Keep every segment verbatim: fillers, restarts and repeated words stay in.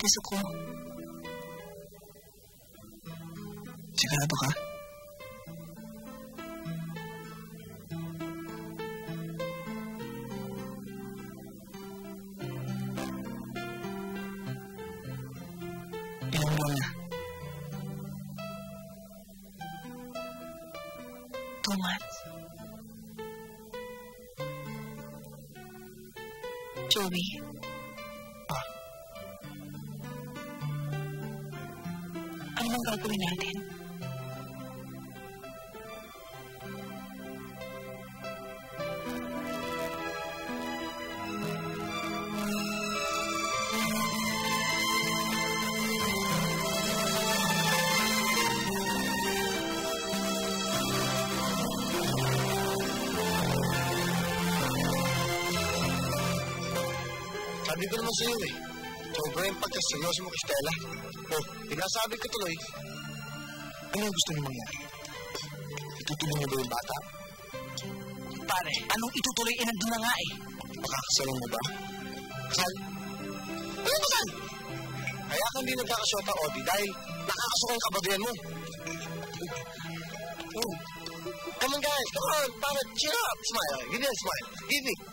puso ko. Sigurado ka? Ilang buwan na? Two months. Joey. Ah? Ano bang gagawin natin? Sabi ko naman sa'yo eh. Sobra yung pagkaseryoso mo kay Stella. Oh, pinasabi ko tuloy. Ano yung gusto niyo mangyari? Itutuloy niyo ba yung bata? Pare, anong itutuloy? Eh, nandun na nga eh. Makakasalan mo ba? Kasal? Ano kasal? Kaya ka hindi nagkakasyota, Odi, dahil nakakasukang kababayan mo. Oh. Come on, guys. Come on. Para, cheer up. Smile. Give me a smile. Give me.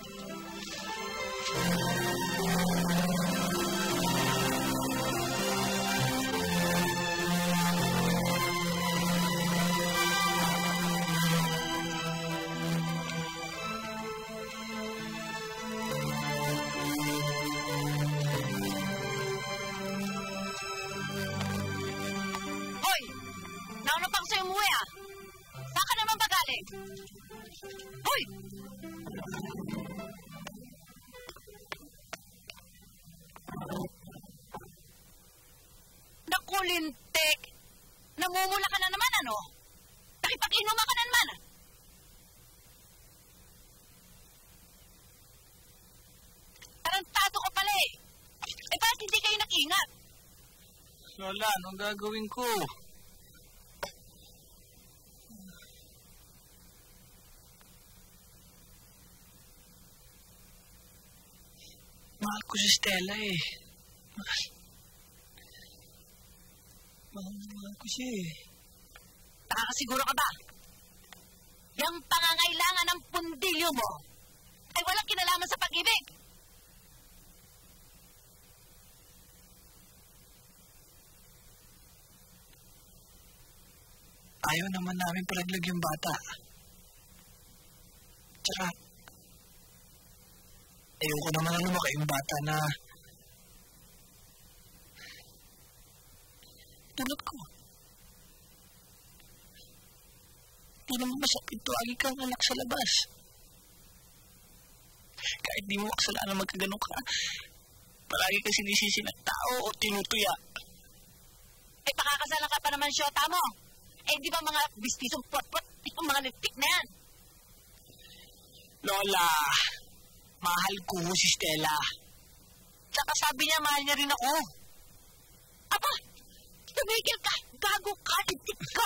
Hoy! Naku, lintik! Namumula ka na naman, ano? Nakipag-inuman ka na naman, ah! Tarantado ka pala eh! Eh, bakit hindi kayo nag-ingat? Lola, anong gagawin ko? Mahal ko si Stella eh. Mahal. Mahal, mahal ko siya eh. Nakakasiguro ka ba? Yung pangangailangan ng pundilyo mo ay walang kinalaman sa pag-ibig. Ayaw naman namin palaglag yung bata. Tsaka, ayoko naman ano lumaki yung bata na tulad ko. Di naman masakit to, agi kang anak sa labas. Kahit di mo kasalanan magkaganon ka, palagi ka sinisisi ng tao o tinutuya. Eh, pakakasalan ka pa naman, syota mo. Eh, di ba mga bistisong pot-pot, itong mga lintik na yan? Lola, mahal ko si Stella. Tsaka sabi niya, mahal niya rin ako. Aba, tumigil ka, gago ka, lintik ka.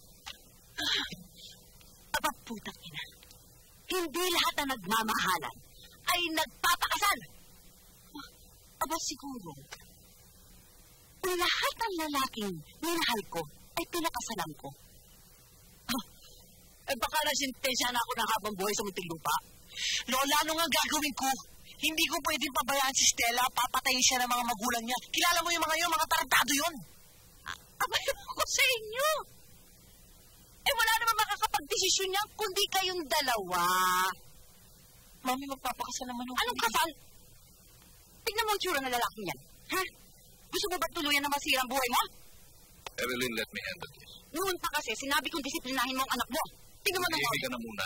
Aba, putang ina. Hindi lahat na nagmamahalan ay nagpapakasal. Aba, siguro, lahat ng lalaking minahal ko ay pinakasalan ko. Huh? Eh baka nasintensya na ako ng habang buhay sa munting lupa. Lola, ano nga gagawin ko? Hindi ko pwedeng pabayaan si Stella, papatayin siya ng mga magulang niya. Kilala mo yung mga yun, mga tarantado yun. Abay ko sa inyo. Eh wala naman makakapag-desisyon niya kundi kayong dalawa. Mami, magpapakasal naman ako. Anong kasal? Tingnan mo ang tsura ng lalaki niyan. Ha? Gusto mo ba tuluyan na masira ang buhay mo? Evelyn, let me handle this. Noon pa kasi, sinabi kong disiplinahin mo ang anak mo. Tingnan mo naman. Hindi ka na muna.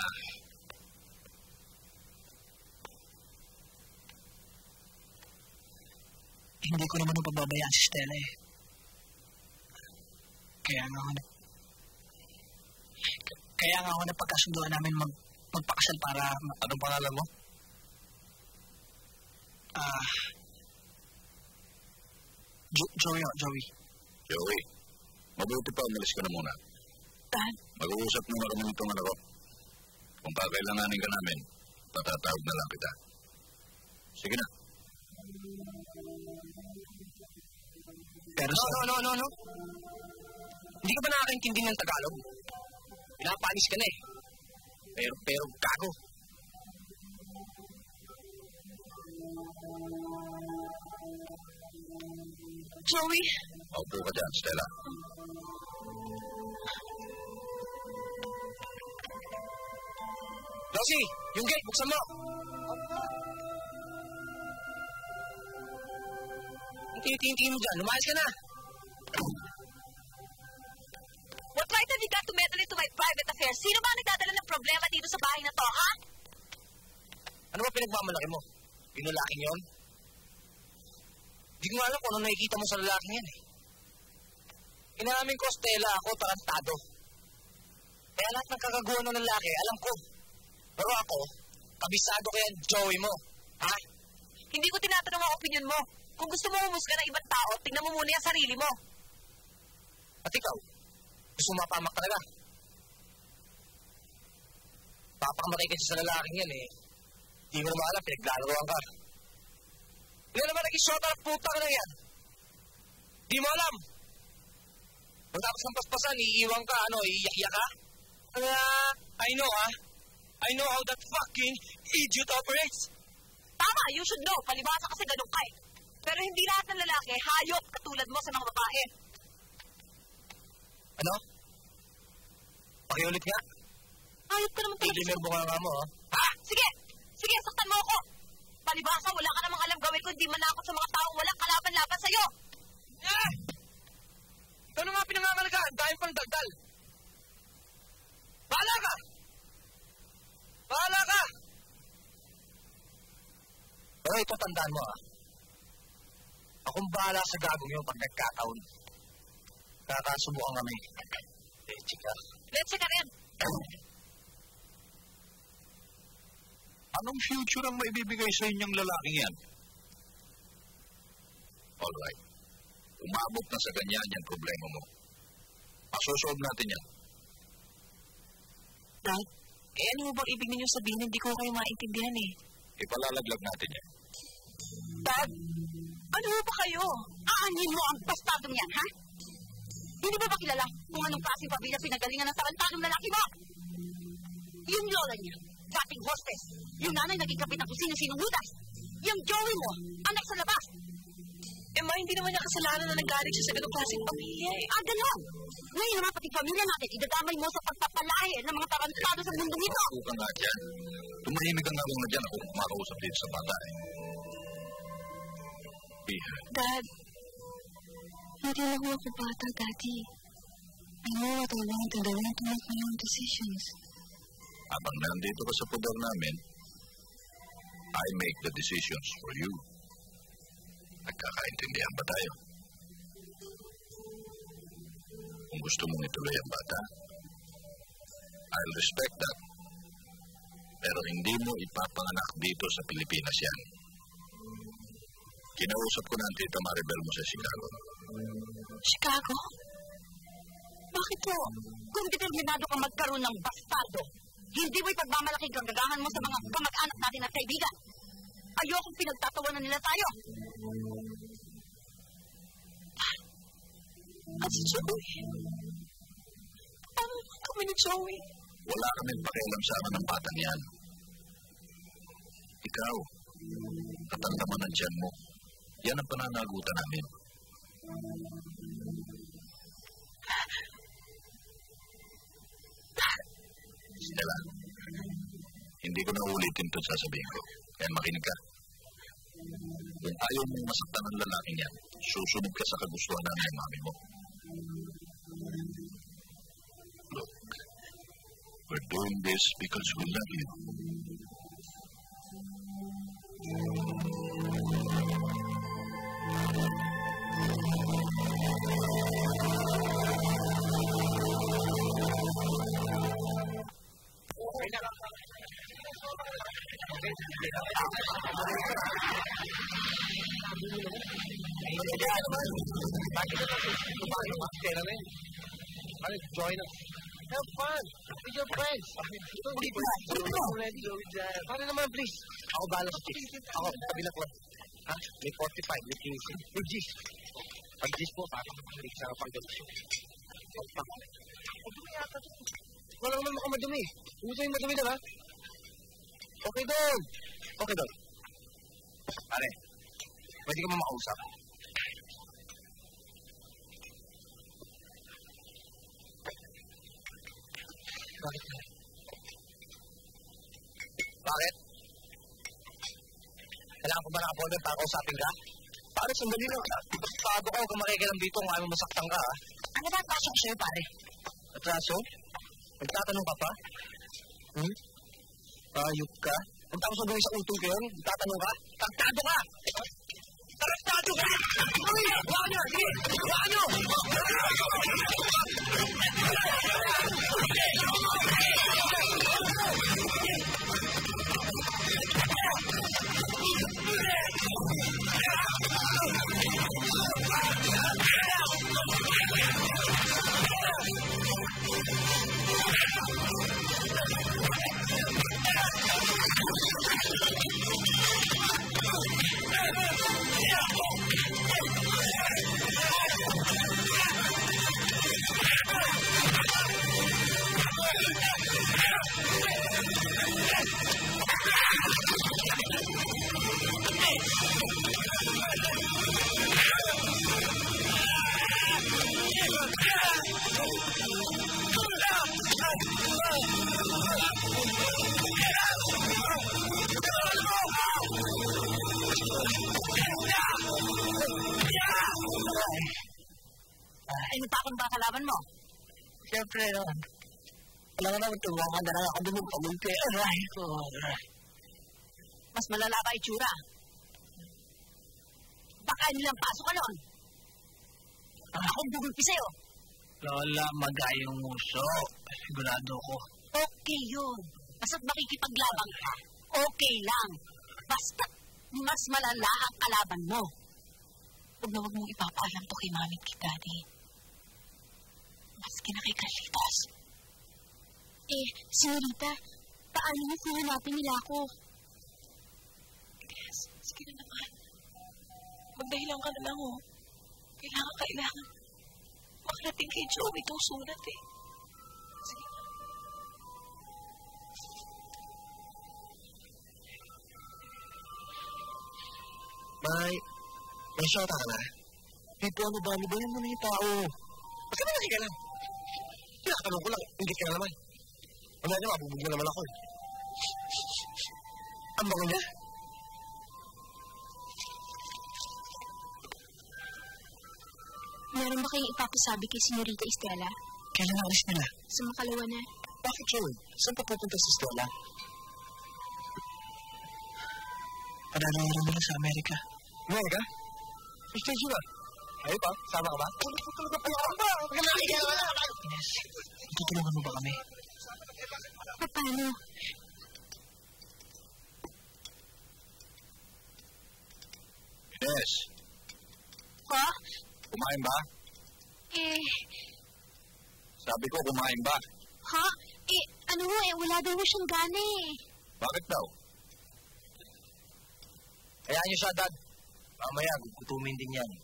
Hindi ko naman pababayaan si Stella eh. Kaya nga ako na... Kaya nga ako na pagkasunduan namin mag, magpakasal para... Anong pangalan mo? Ah... Uh, jo- Joey, Joey. Joey, mabuti pa, umalis ka na muna. Dad? Mag-uusap muna kami nitong anak ko. Kung kakailanganin ka namin, patatawag na lang kita. Sige na. Pero No, sa... no, no, no, no. Hindi ka ba nakakaintindi ng Tagalog? Pinapanis ka na eh. Pero, pero, gago. Joey, Opo ka dyan, Stella. Rosie, yung gate, buksan mo. Ang tinitingin mo dyan, lumayas ka na. What right have you got to meddle into my private affairs? Sino ba ang nagdadala ng problema dito sa bahay na to, ha? Ano ba pinagmamalaki mo? Yung lalaking yun? Hindi ko nga alam kung ano nakikita mo sa lalaking yan eh. Inamin ko, Stella, ako tarantado. Kaya lahat ng kagaguhan ng lalaki, alam ko. Pero ako, kabisado kaya Joey mo. Ha? Hindi ko tinatanong ang opinion mo. Kung gusto mo humusga ng ibang tao, tingnan mo muna yung sarili mo. At ikaw, gusto mo mapamak talaga. Papakamatay kasi sa lalaking yan eh. Hindi mo naman alam, pinaglalaroan ka. Hindi naman nag-isota ng puta ka na yan. Hindi mo alam. Matapos ng paspasan, iiwan ka, ano, iiyak-iyak ka? Kaya, I know ah. I know how that fucking idiot operates. Tama, you should know. Palibasa kasi ganun ka eh. Pero hindi lahat ng lalaki hayop katulad mo sa mga babae. Ano? Pakiulit nga. Hayop ka naman talaga. Hindi mo bunga nga mo, ha? Ha? Sige! Sige, saktan mo ako! Palibasa, wala ka namang alam gawin ko hindi manakot sa mga taong walang kalaban-laban sa'yo! Eh! Ito na nga pinangamalagaan dahil pang dagdal. Bahala ka! Bahala ka! Pero ito tandaan mo, ha? Akong bahala sa gagong yun pag nagkataon. Kakasubukan kami. Eh, chika. Let's ka rin! Anong future ang maibibigay sa inyong lalaking yan? Alright. Umabot na sa ganyan yung problema mo. Masusolve natin yan. Dad, eh ano mo bang ibig ninyo sabihin? Hindi ko kayo maintindihan eh. Ipalalaglag natin yan. Dad, ano ba kayo? Aanin mo ang bastardong yan, ha? Hindi ba ba kilala kung anong klaseng pamilya pinagalingan ng tarantadong lalaki mo? Yung lola niya, dating hostess. Yung nanay naging kapit ng kusina sinuhudas. Yung Joey mo, anak sa labas. Eh ma, hindi naman niya kasalanan na nanggaling siya sa ganong klaseng pamilya eh. Ah, gano'n. Ngayon naman pati pamilya natin, idadamay mo sa pagpapalahe ng mga tarantado sa mundo nito. Ako ka nga dyan. Tumahimik ka nga lang na dyan ako kumakausap dito sa bata eh. Iha. Dad, hindi lang ho ako bata, Daddy. I know what I want and I want to make my own decisions. Habang nandito ka sa poder namin, I make the decisions for you. Nagkakaintindihan ba tayo? Kung gusto mong ituloy ang bata, I'll respect that. Pero hindi mo ipapanganak dito sa Pilipinas yan. Kinausap ko na ang tita Maribel mo sa Chicago. Chicago? Bakit po? Kung determinado kang magkaroon ng bastardo, hindi mo ipagmamalaking kagagahan mo sa mga kamag-anak natin at kaibigan. Ayokong pinagtatawanan nila tayo. At si Joey? Paano kami ni Joey? Wala kaming pakialam sa akin ng batang yan. Ikaw, katanda mo ng tiyan mo. Yan ang pananagutan namin. Stella, hindi ko na ulitin ito sasabihin ko. Kaya makinig ka. Kung ayaw mong masaktan ng lalaking yan, susunod ka sa kagustuhan na ng mami mo. Look, we're doing this because we love you. Join us. Have fun with your friends. Paano naman, please? Ako bahala sa chicks. Ako, kabilang ko. Ha? May forty-five, may fifty. May G's. Pag-gis po, parang makilig sa pag-gis. Madumi yata ito. Wala naman mukhang madumi. Gusto yung madumi doon, ha? Okay doon. Okay doon. Pare, pwede ka mo makausap. Bakit? Bakit? Kailangan ko ba naka-appointment para kausapin ka? Pare, sandali lang. Bago ka kung makikilang dito kung ayaw mo masaktan ka, ha? Ano ba ang pasok sa'yo, pare? Atraso? Nagtatanong ka pa? Hmm? Ayop ka? Ang tapos na gawin sa utong ko yun? Nagtatanong ka? Tarantado ka! Tarantado ka! Uy! Huwag nyo! Sige! Huwag nyo! Ano pa akong ba kalaban mo? Siyempre naman. Wala nga naman tumawa na lang ako dumugpagulpi. Aray ko. Mas malala ba itsura? Baka nilang pasok ka nun. Akong bugulpi sa'yo. Lola, magayong muso. Sigurado ko. Okay yun. Basta't makikipaglabang ka. Okay lang. Basta mas malala ang kalaban mo. Huwag na huwag mong ipapaalam to kay mami kay daddy. Maski na kay Carlitos. Eh, Senyorita, paano niyo kuhanapin nila ako? Yes, sige na naman. Magdahilan ka na lang, oh. Kailangan, kailangan. Makarating kay Joey itong sulat, eh. Sige na. May, may shota ka na? Dito, ano ba? Ano ba yung mga tao? Basta na ka lang. Tinatanong ko lang, ingit ka na naman. Ano na, mabubog na naman ako eh. Ang bango niya? Meron ba kayong ipapasabi kay Senyorita Estela? Kailan alis nila? Sa makalawa na. Bakit yun? Saan pa pupunta si Estela? Padalayaran nila sa Amerika. Amerika? Si Stage ba? Ayaw pa? Sama ka ba? Tutulog ka pala ka ba? Ines, tutulungan mo ba kami? Paano? Ines, Ha? kumain ba? Eh, Sabi ko, kumain ba? ha? Eh, ano ho eh, wala daw ho siyang gana eh. Bakit daw? Hayaan niyo siya, Dad. Mamaya, gugutumin din yan.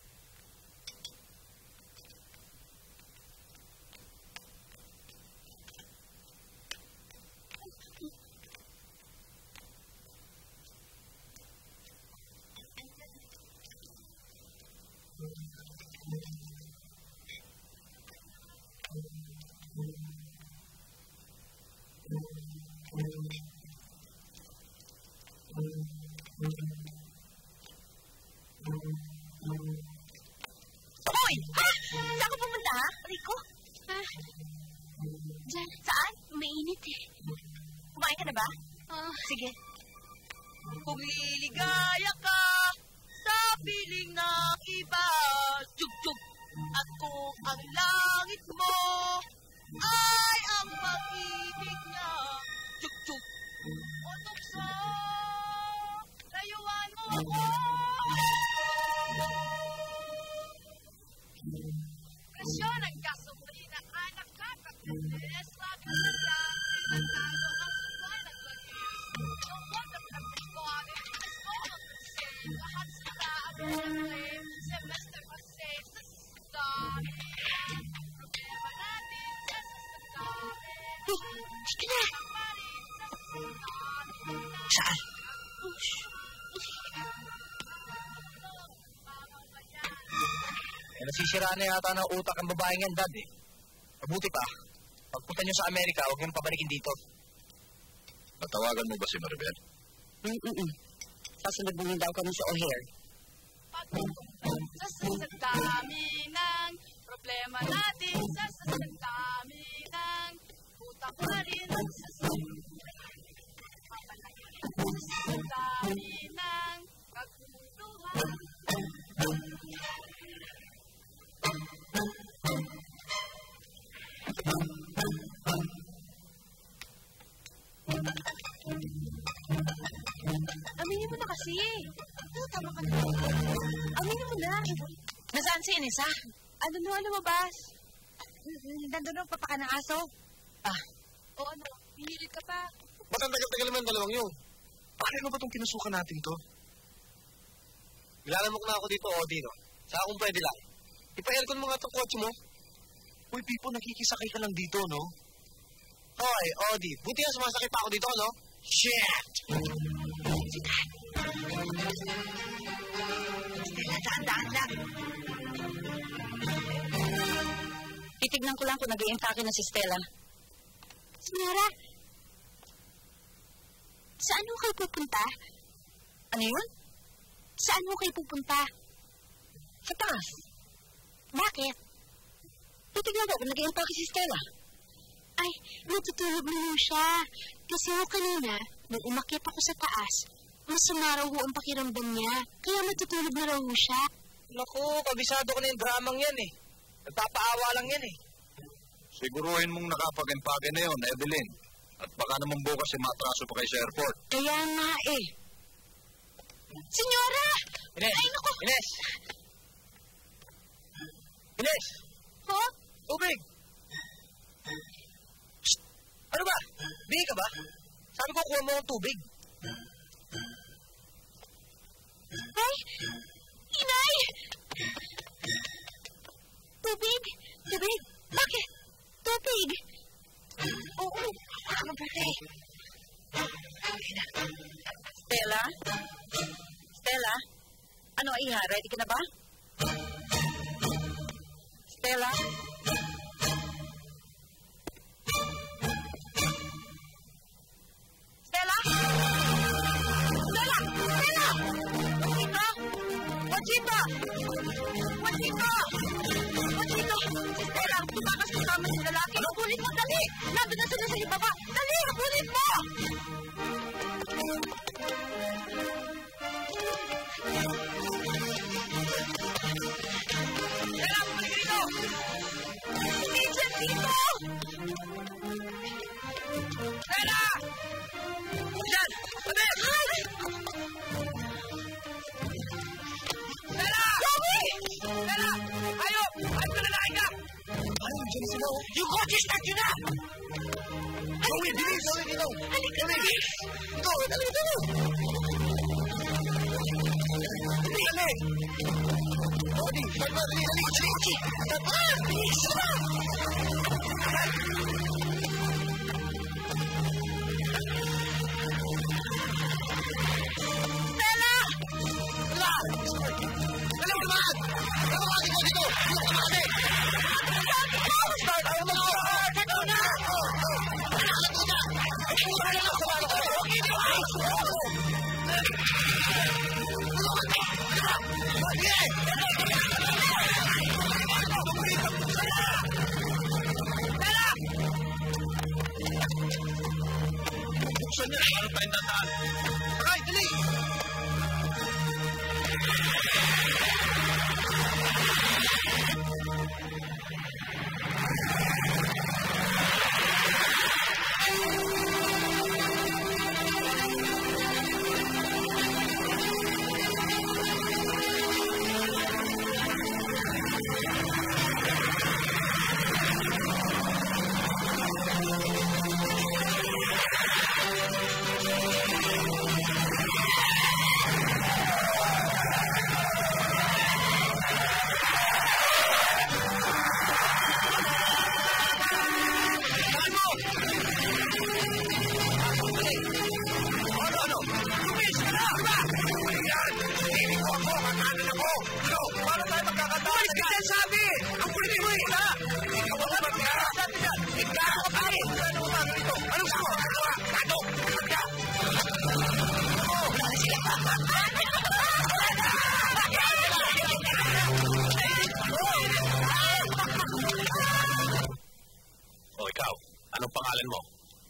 Hoy! Ha? Saan ka pumunta, ha? Rico? Ha? Diyan. Saan? Mainit eh. Kumain ka na ba? Ah, Sige. Kung iligaya ka sa piling ng iba, tug-tug, at kung ang langit mo ay ang pag-ibig niya, tug-tug, o tukso, layuan mo ako. presyon ang gasolina, anak ka, pagkakas, pagkakas, pagkakas, lahat sila ang Eh, nasisira na yata ng utak ang babaeng yan, Dad, eh. Mabuti pa, pagpunta niyo sa Amerika, huwag niyong pabalikin dito. Natawagan mo ba si Maribel? Mm-mm. Sasalubungin daw kami sa O'Hare. Sa sasagdami ng problema natin, sa sasagdami ng utak na rin, sa sasagdami ng pagkutuhan. Aminin mo na kasi. Oh, tama ka na. Aminin mo na. Nasaan si Inisa? Ano mo, ano mo, Bas? Nandun ang papaka ng aso. Ah, O ano, hihilig ka pa? Ba't ang tagal-tagal naman dalawang yun? Paano ba itong kinusukan natin to? Nilalamok na ako dito, Odi, no? Saka kung pwede lang. Ipa-aircon mo nga itong kotse mo. Uy, Pipo, nakikisakay ka lang dito, no? Hoy, Odi, buti nga sumasakay pa ako dito, no? Shit! Stella, daan-daan lang. Titignan ko lang kung nag-i-impake na si Stella. Senora, saan mo kayo pupunta? Ano yun? Saan mo kayo pupunta? Sa taas. Bakit? Titignan ko kung nag-i-impake si Stella. Ay, natutulog na mo siya. Kasi ho kanina, nung umakyat ako sa taas, masama raw ho ang pakiramdam niya. Kaya matutulog na raw ho siya. Naku, kabisado ko na yung dramang yan, eh. Nagpapaawa lang yan, eh. Siguruhin mong nakapag-impake na yun, Evelyn. At baka naman bukas si matraso pa kayo sa airport. Kaya nga eh. Senyora! Ines! Ay, naku! Ines! Ines! Ho? Tubig! Shh! Ano ba? Bigay ka ba? Sabi ko, kuha mo ang tubig. Ay! Inay! Tubig! Tubig! Bakit? Tubig! Oo, mabuti. Stella? Stella? Ano, Iha? Ready ka na ba? Stella? Stella? Stella! Stella! Wachito! Wachito! Wachito! Si Stella, tumakas sa kama si lalaki. Habulin mo, dali! Nandun na sila sa ibaba. Dali, habulin mo! Stella, bumalik dito! Hindi siya dito! Stella! Yan! Sabi! Stella! Sabi! Stella! Ayaw! Ayaw ka lalaki ka! Ayaw, dyan sila. Yung kotse, start yun na! Gawin, bilis! Gawin dito! Halika na! Ito, dali, dali! Dali! Odi, start mo! Dali, dali! Dali! Start mo! Bilis! Stella! Stella! Dali, naman! Tawagin mo dito! Tawagin! Start! Ayaw mo! Start! Ito na! Buksan niya, parang tayong dataan. Aray, dali! sinasabi! Ang pwede mo eh! Ikaw ang magka! Ikaw! Ay! Ano ba ganito? Anong gusto mo? Ano? Magka! O ikaw, anong pangalan mo?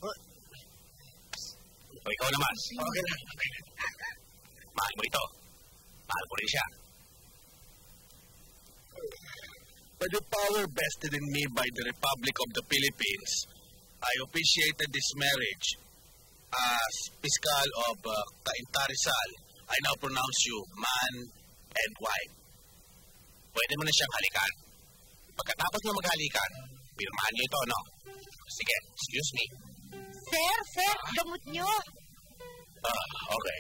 O ikaw naman. Okay na. Mahal mo ito. Mahal ko rin siya. By the power vested in me by the Republic of the Philippines, I officiated this marriage. As Piskal of uh, Cainta Rizal, I now pronounce you man and wife. Pwede mo na siyang halikan. Pagkatapos na maghalikan, pirmahan niyo ito, no? Sige, excuse me. Sir, sir, gamot niyo. Ah, okay.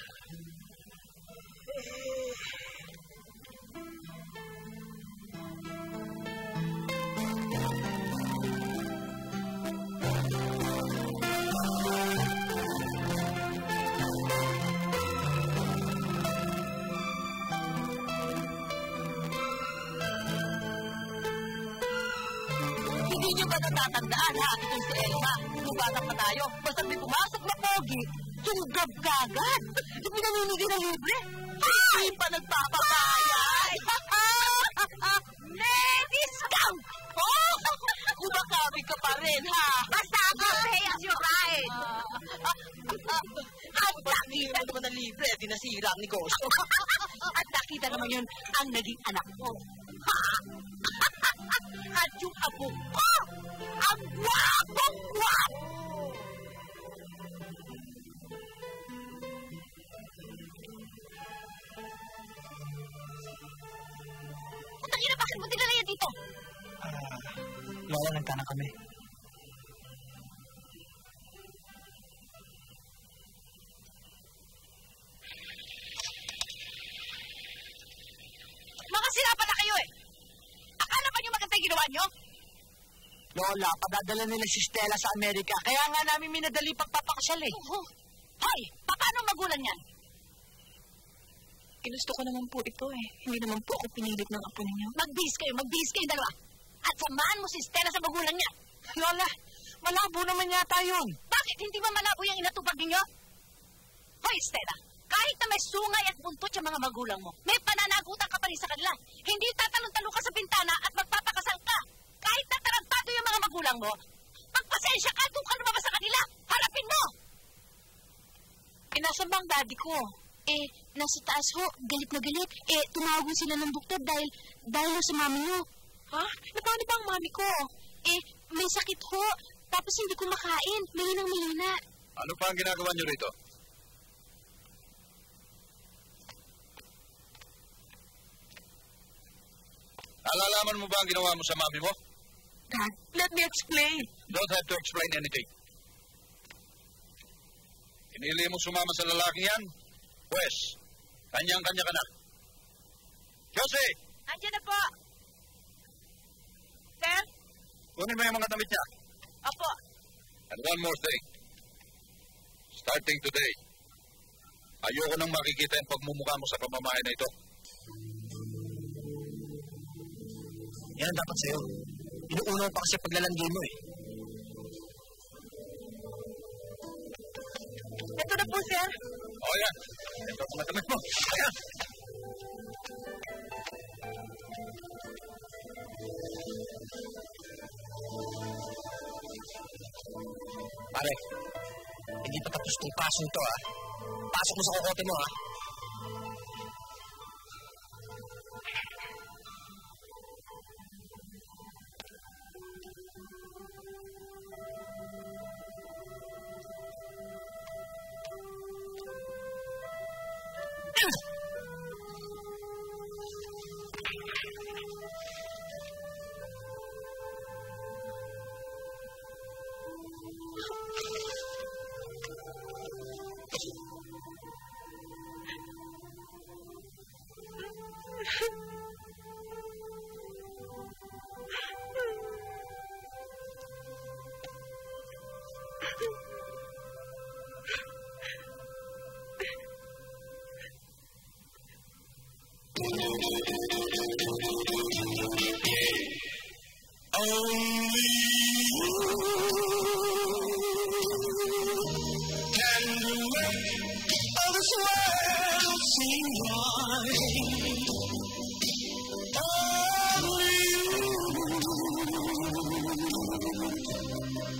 Hindi niyo ba natatandaan ha, itong si Elma? Nung bata pa tayo, basta may pumasok na pogi, tunggab kagad. Yung pinaninigay na libre. Ay, pa nagpapakayay. Ladies, come! Oh, kumakabi ka pa rin, ha? Basta ako, pay as you ride. At nakita naman na libre, di nasira ang negosyo. At nakita naman yun ang naging anak ko. At yung apo ko, ang gwapong-gwapo. Putangina, bakit mo dinala yan dito? Ah, Lola, nagtanong kami. Mga sirapan na kayo eh. Akala ba niyo maganda yung ginawa niyo? Lola, padadala nila si Stella sa Amerika. Kaya nga namin minadali pagpapakasal eh. Oo. Hoy, paano magulang yan? Ginusto ko naman po ito eh. Hindi naman po ako pinilit ng apo ninyo. Magbihis kayo, magbihis kayo dalawa. At samahan mo si Stella sa magulang niya. Lola, malabo naman yata yun. Bakit hindi ba malabo yung inatupag ninyo? Hoy, Stella, kahit na may sungay at buntot yung mga magulang mo, may pananagutan ka pa rin sa kanila. Hindi tatalon-talon ka sa bintana at magpapakasal ka. Kahit na tarantado yung mga magulang mo, magpasensya ka, doon ka lumabas sa kanila. Harapin mo! Eh, nasa bang daddy ko? Eh, nasa taas ho, galit na galit. Eh, tumawag sila ng doktor dahil, dahil sa mami nyo. Ha? Na paano ba ang mami ko? Eh, may sakit ho. Tapos hindi ko makain. Mahinang mahina. Ano pa ang ginagawa niyo rito? Nalalaman mo ba ang ginawa mo sa mami mo? Dad, let me explain. Don't have to explain anything. Pinili mo sumama sa lalaking yan? Pwes, kanyang-kanya ka na. Josie! Andiyan na po. Sir? Kunin mo yung mga damit niya. Opo. And one more thing. Starting today, ayoko nang makikita yung pagmumukha mo sa pamamahay na ito. Yan ang dapat sa'yo. Inuunaw pa kasi paglalandi mo eh. Ito na po, sir. O yan. Ito ang mga damit mo. Ayan. Pare, hindi pa tapos itong pasong to ah. Pasok mo sa kokote mo ah.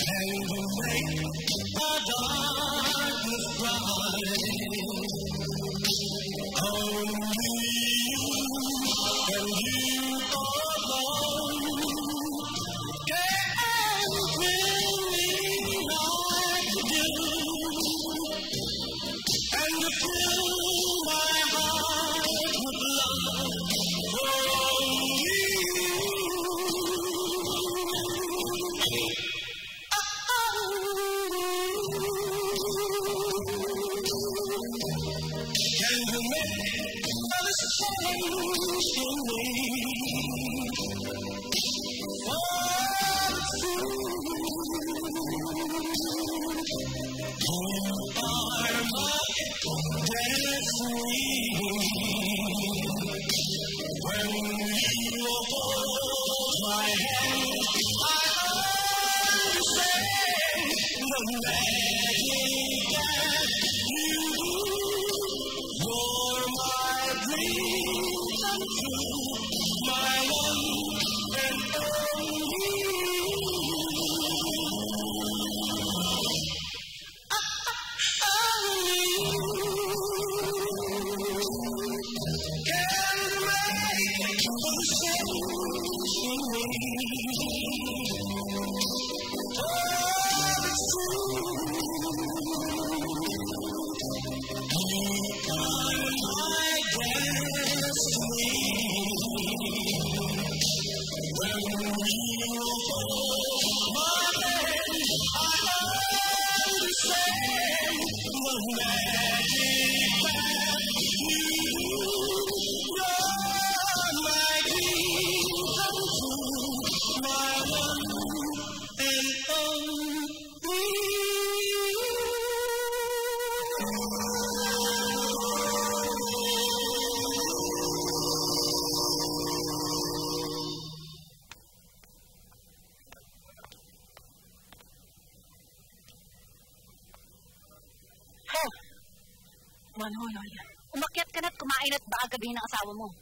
Ano, Lola? Umakyat ka na't kumain at baka gabihin ng asawa mo.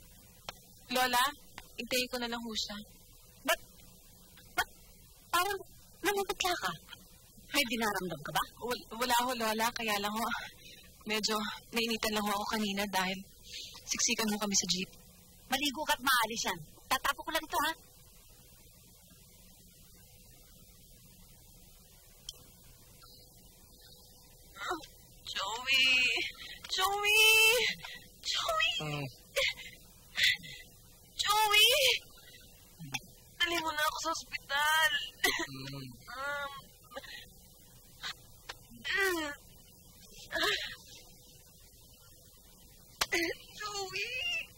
Lola, hintayin ko na lang ho siya. Ba't? Ba't? Parang namumutla ka. May dinaramdam ka ba? Wala, wala ho, Lola. Kaya lang ho, medyo nainitan lang ho ako kanina dahil siksikan ho kami sa jeep. Maligo ka't maalis yan. Tatapo ko lang ito, ha? Oh, Joey! Joey! Joey! Mm. Joey! Dali mo na ako sa ospital. Mm. um, uh, uh, Joey!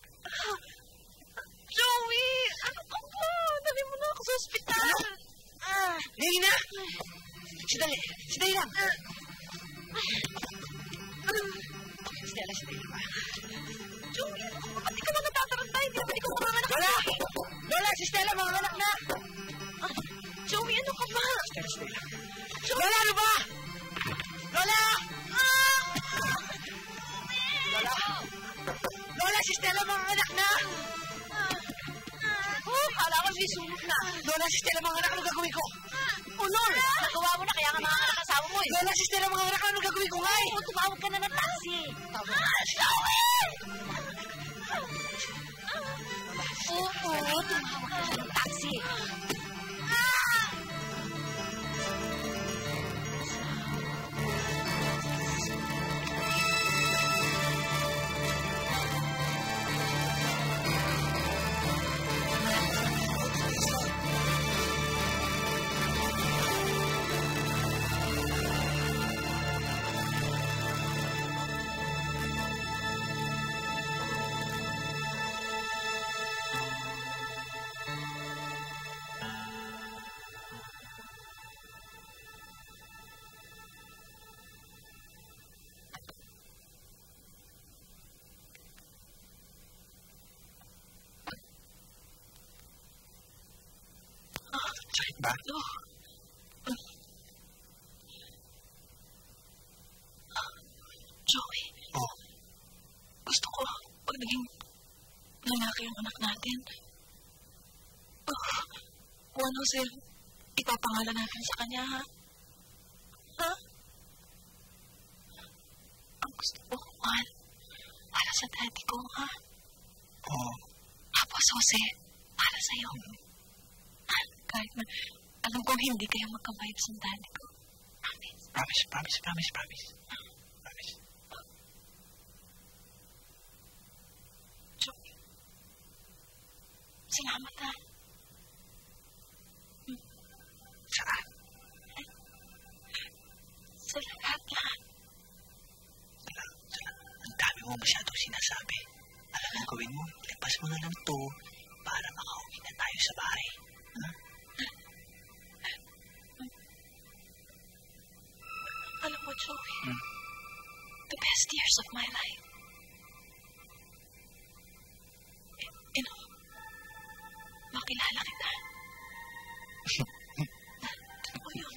Joey! Ano ka ba? Dali mo na ako sa ospital. Ah, Nina! Sidali! Sidali lang! Sidali, sidali lang. Joey, ano ka ba? Ba't di ka mga tatarantay? Hindi ba di ka mga anak? Lola! Lola, si Stella, mga anak na! Ah, Joey, ano ka ba? Stella, sidali lang. Lola, ano ba? Lola! Ah! Lola! Lola, si Stella, mga anak na! Oh, kala ko sisunod na. Lola, si Stella, mga anak, ano gagawin ko? Unor, nagawa mo na kaya nga mga anak asawa mo eh. Lola, si Stella, mga anak, ano gagawin ko nga eh? Oo, tumawag ka na ng taxi. Ah, Joey! Oo, tumawag ka na ng taxi. Ba? Joey, Oh. gusto ko pag naging lalaki yung anak natin. Oh, one oh seven, ipapangalan natin sa kanya, ha? Ha? Ang gusto ko, Juan, para sa daddy ko, ha? Oo. Tapos, Jose, para sa'yo. Ah, kahit man, alam kong hindi kayo magka-vibes ng daddy ko. Promise. Promise, promise, promise, promise. Promise. Joey. Salamat, ha? Hmm. Saan? Sa lahat-lahat. Sala, sala. Ang dami mo masyadong sinasabi. Alam mo gawin mo, lipas mo na lang to para makauwi na tayo sa bahay. Ha? Alam mo, Joey, Hmm? the best years of my life. Eh, you know, makilala kita. O yun.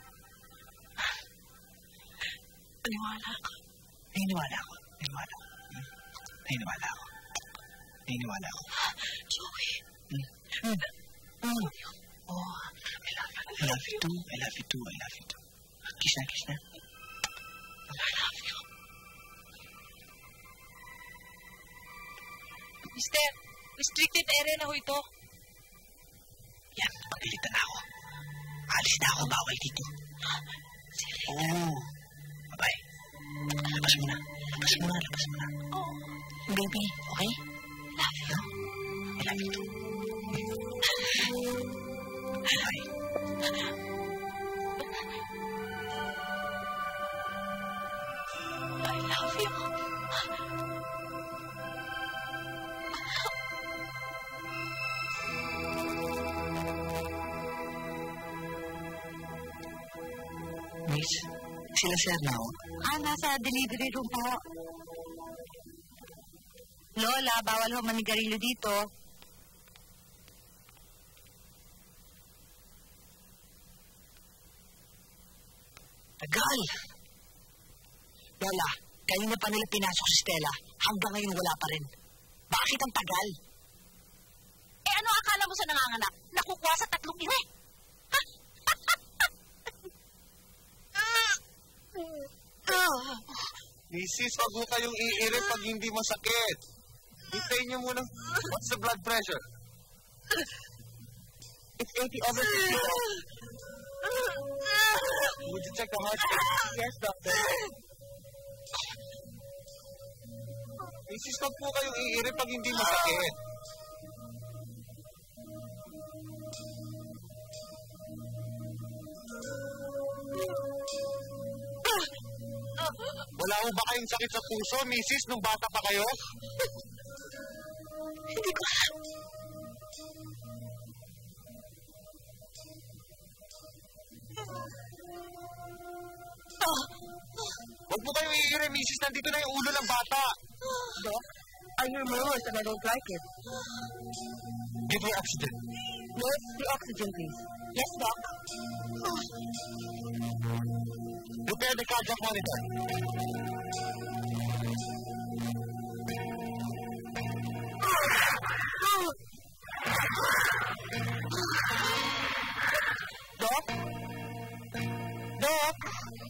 Paniwala ka. Naniniwala ako. Naniniwala ako. Hmm? Naniniwala ako. Naniniwala ako. Joey. Hmm? Hmm? Hmm? Oh, I love you. I love you too. I love you too. I love you too. Kiss na, kiss na. I love you. Mister, restricted area na ho ito. Yan, pagalitan na ako. Alis na ako, bawal dito. Sige. Oo. Oh. Bye-bye. Labas mo na. Labas mo na, labas mo na. Oh, Baby, okay? love you. I love you too. Bye. I love you. Miss, sila sir na ako. Ah, nasa delivery room po. Lola, bawal ho manigarilyo dito. Tagal! Lola, kanina pa nila pinasok si Stella. Hanggang ngayon wala pa rin. Bakit ang tagal? Eh, ano akala mo sa nanganganak? Nakukuha sa tatlong ire. Misis, wag mo kayong iiri pag hindi masakit. Hintayin niyo muna. What's the blood pressure? It's eighty over fifty. Would you check the heart rate? Yes, doctor. Misis, wag po kayong iiri pag hindi masakit. Wala mo ba kayong sakit sa puso, misis, nung bata pa kayo? Hindi ko alam. Wag mo kayong iiri, misis, nandito na yung ulo ng bata. Doc, I hear murmurs and I don't like it. Give me oxygen. Nurse, the oxygen, please. Yes, Doc. Prepare the cardiac monitor. Doc? Doc?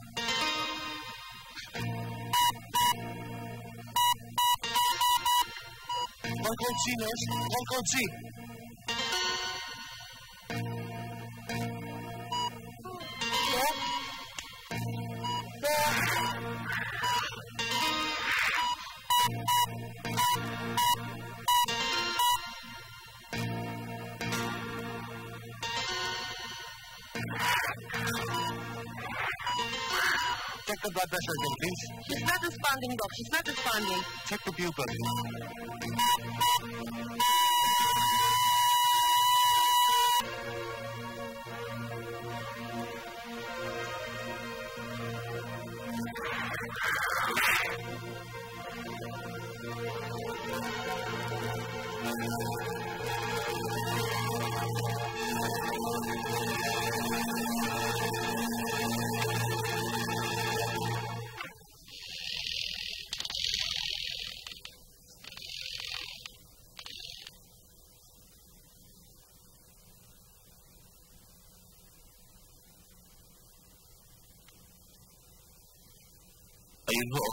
One code C, nurse. One code C. Doc? Doc? Check the blood pressure again, please. She's not responding, Doc. She's not responding. Check the pupil. Ayun ho.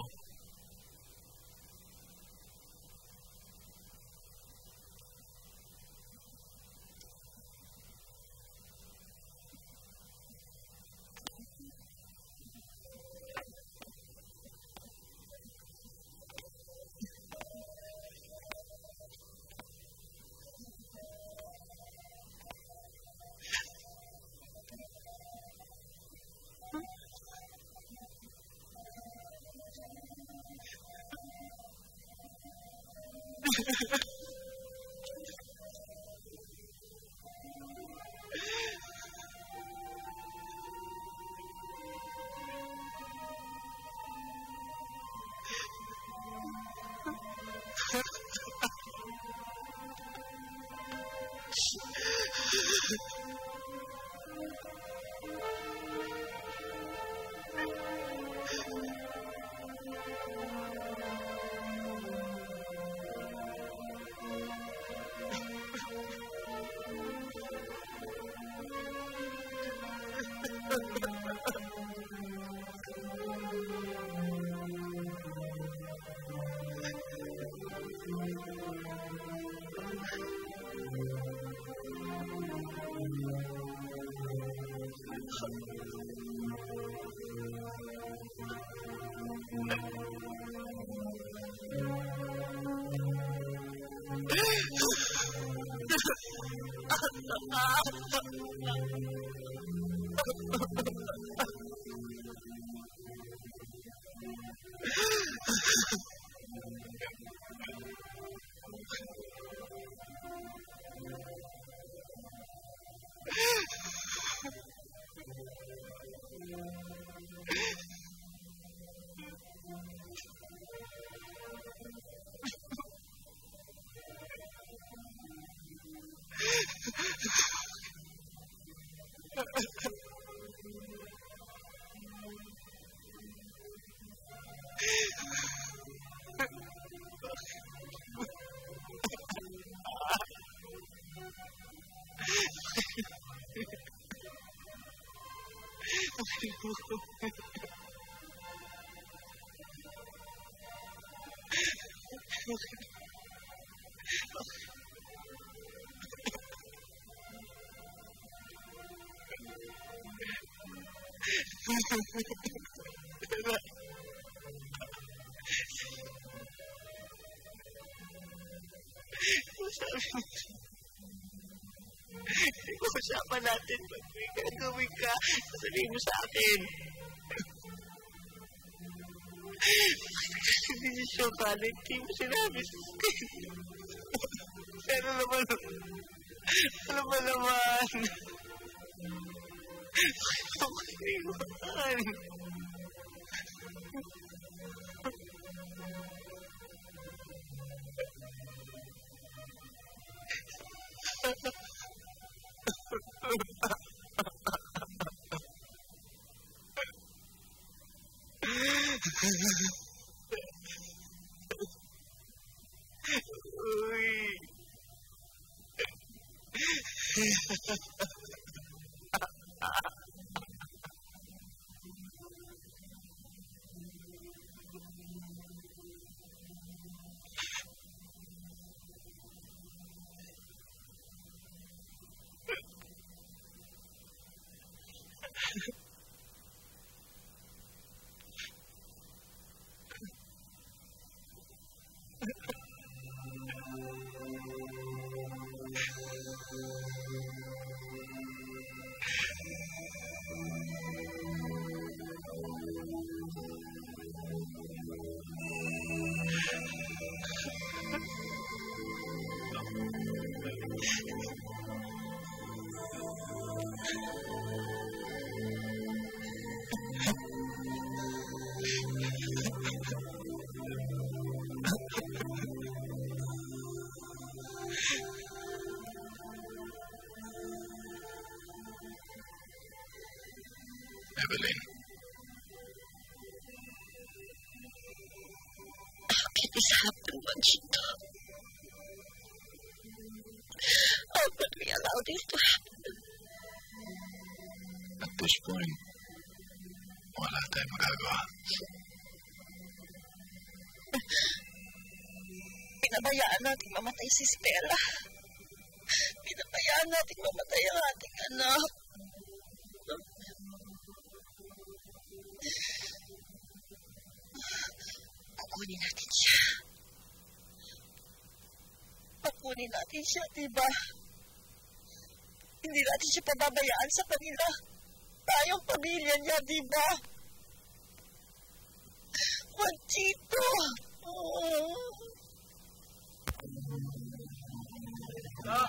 Usapan natin pag may gagawin ka, sasabihin mo sa akin. Hindi niyo siya kala, hindi mo sinabi sa akin. Pero naman, ano ba naman? Ako kiniwan. Evelyn. How can this happen, Panchito? How could we allow this to happen? At this point, wala tayong magagawa. Pinabayaan natin mamatay si Stella. Pinabayaan natin mamatay ang ating anak. Kukunin natin siya. Kukunin natin siya, diba? Hindi natin siya pababayaan sa kanila. Tayong pamilya niya, diba? Juanchito! Oh. Ah.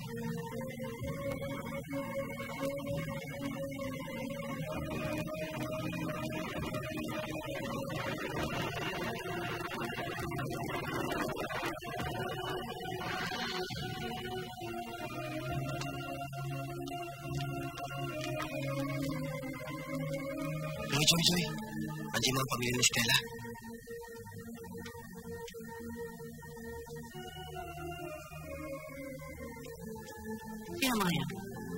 Joy, Joy, Joy. Andiyan mo ang pamilya ni Stella. Sino mga yan?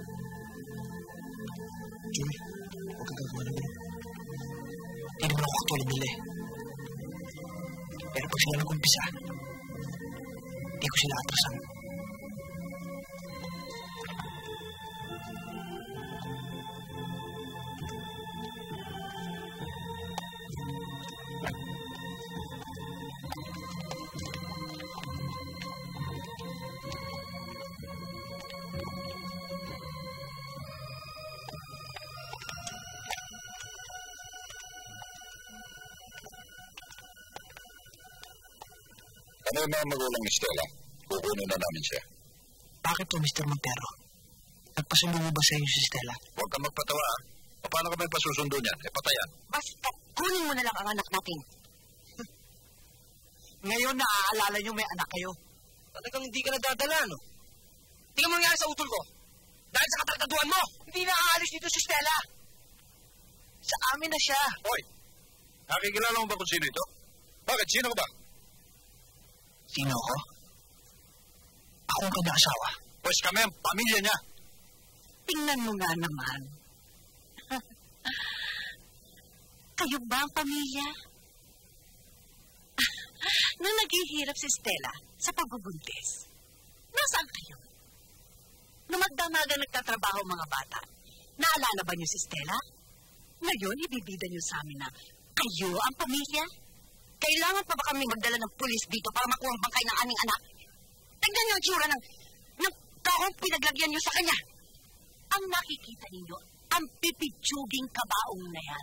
Joy, huwag kang gagawa naman. Hindi naman ako katulad nila eh. Pero pag sila nag-umpisa, hindi ko sila atrasan. Ano yung mga magulang ni Stella? Kukunin na namin siya. Bakit to, Mister Montero? Nagpasundo mo ba sa iyo si Stella? Huwag kang magpatawa, ha? Paano ka ba ipasusundo niyan? E patayan. Basta kunin mo na lang ang anak natin. Ngayon naaalala niyo may anak kayo. Talagang hindi ka nadadala, no? Tingnan mo nangyari sa utol ko. Dahil sa katarkaduhan mo! Hindi na aalis dito si Stella. Sa amin na siya. Hoy! Nakikilala mo ba kung sino ito? Bakit? Sino ka ba? Sino ako? Ako ang kada-asawa. Pues kami ang pamilya niya. Tingnan mo nga naman. Kayo ba ang pamilya? Nung naghihirap si Stella sa pagbubuntis, nasaan kayo? Nung magdamagang nagtatrabaho mga bata, naalala ba niyo si Stella? Ngayon, ibibida niyo sa amin na kayo ang pamilya? Kailangan pa ba kami magdala ng pulis dito para makuha ang bangkay ng aming anak? Tignan niyo ang tsura ng, ng kahong pinaglagyan niyo sa kanya. Ang nakikita ninyo, ang pipitsuging kabaong na yan.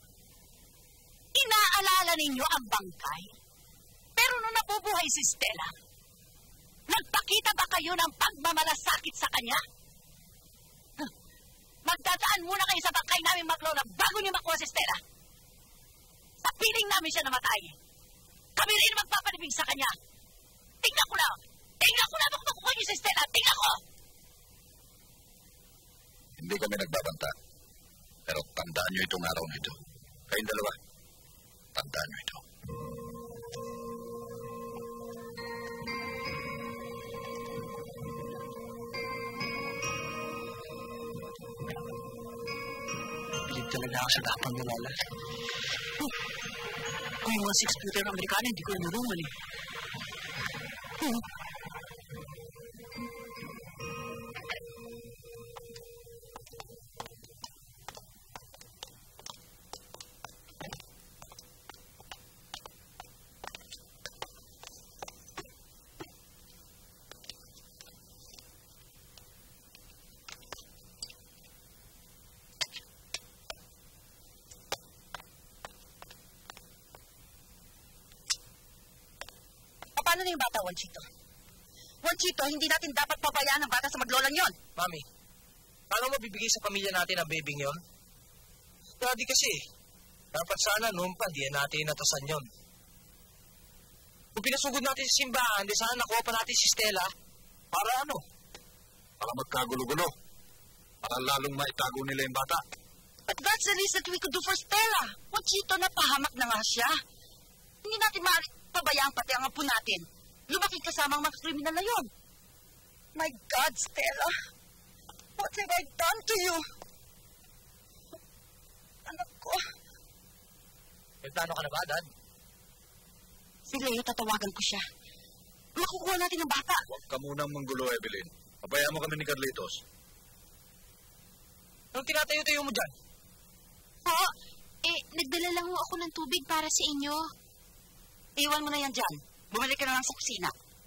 Inaalala ninyo ang bangkay? Pero nung nabubuhay si Stella, nagpakita ba kayo ng pagmamalasakit sa kanya? Huh. Magdadaan muna kayo sa bangkay namin Maglona bago niyo makuha si Stella. Sa piling namin siya namatay. Kami rin magpapanibig sa kanya. Tingnan ko na. Tingnan ko na kung makukuha niyo si Stella. Tingnan ko. Hindi kami nagbabanta. Pero tandaan niyo itong araw na ito. Kayong dalawa, tandaan niyo ito. Pilit talaga ako sa gapang ni Lola. Huh. Kung yung mga six-footer Amerikano, hindi ko nurungan eh. Huh. Paano na yung bata, Juanchito? Juanchito, hindi natin dapat pabayaan ang bata sa maglolang yon. Mami, paano mo bibigay sa pamilya natin ang baby yon? Daddy kasi, dapat sana noon pa, di natin natasan yon. Kung pinasugod natin sa simbahan, di sana nakuha pa natin si Stella. Para ano? Para magkagulo-gulo. Para lalong maitago nila yung bata. But that's the least that we could do for Stella. Juanchito, napahamak na nga siya. Hindi natin maaari pabayaan pati ang apo natin. Lumaki kasama ang mga kriminal na yon. My God, Stella. What have I done to you? Anak ko. May plano ka na ba, Dad? Si Leo, tatawagan ko siya. makukuha natin ang bata. Huwag ka munang manggulo, Evelyn. Pabayaan mo kami ni Carlitos. Anong tinatayo-tayo mo dyan? Oo, eh, nagdala lang ho ako ng tubig para sa inyo. Iwan mo na yan dyan. Bumalik ka na lang sa kusina.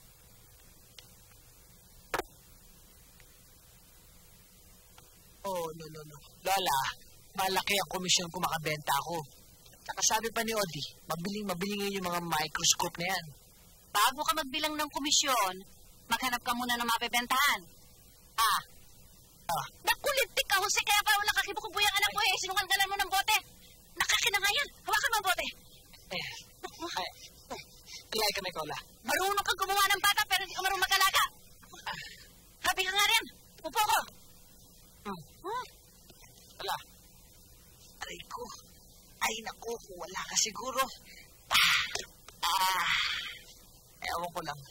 Oh, no, no, no. Lola, malaki ang komisyon kung makabenta ako. Saka sabi pa ni Odi, mabiling-mabiling yun yung mga microscope na yan. Bago ka magbilang ng komisyon, maghanap ka muna ng mapibentahan. Ah. Ah. Nakulitik ka, Jose, kaya parang nakakibukubo yung anak mo eh. Sinungalgalan mo ng bote. Nakakina nga yan. Hawakan mo ang bote. Eh, ay, kilay ka, Nicola. Marunong kang gumawa ng bata pero hindi ka marunong mag-alaga. Ah. Habi ka nga rin. Upo ko. Hmm. Hmm. Wala. Aray ko. Ay, naku, wala ka siguro. Ah. Ah. Ewan ko lang.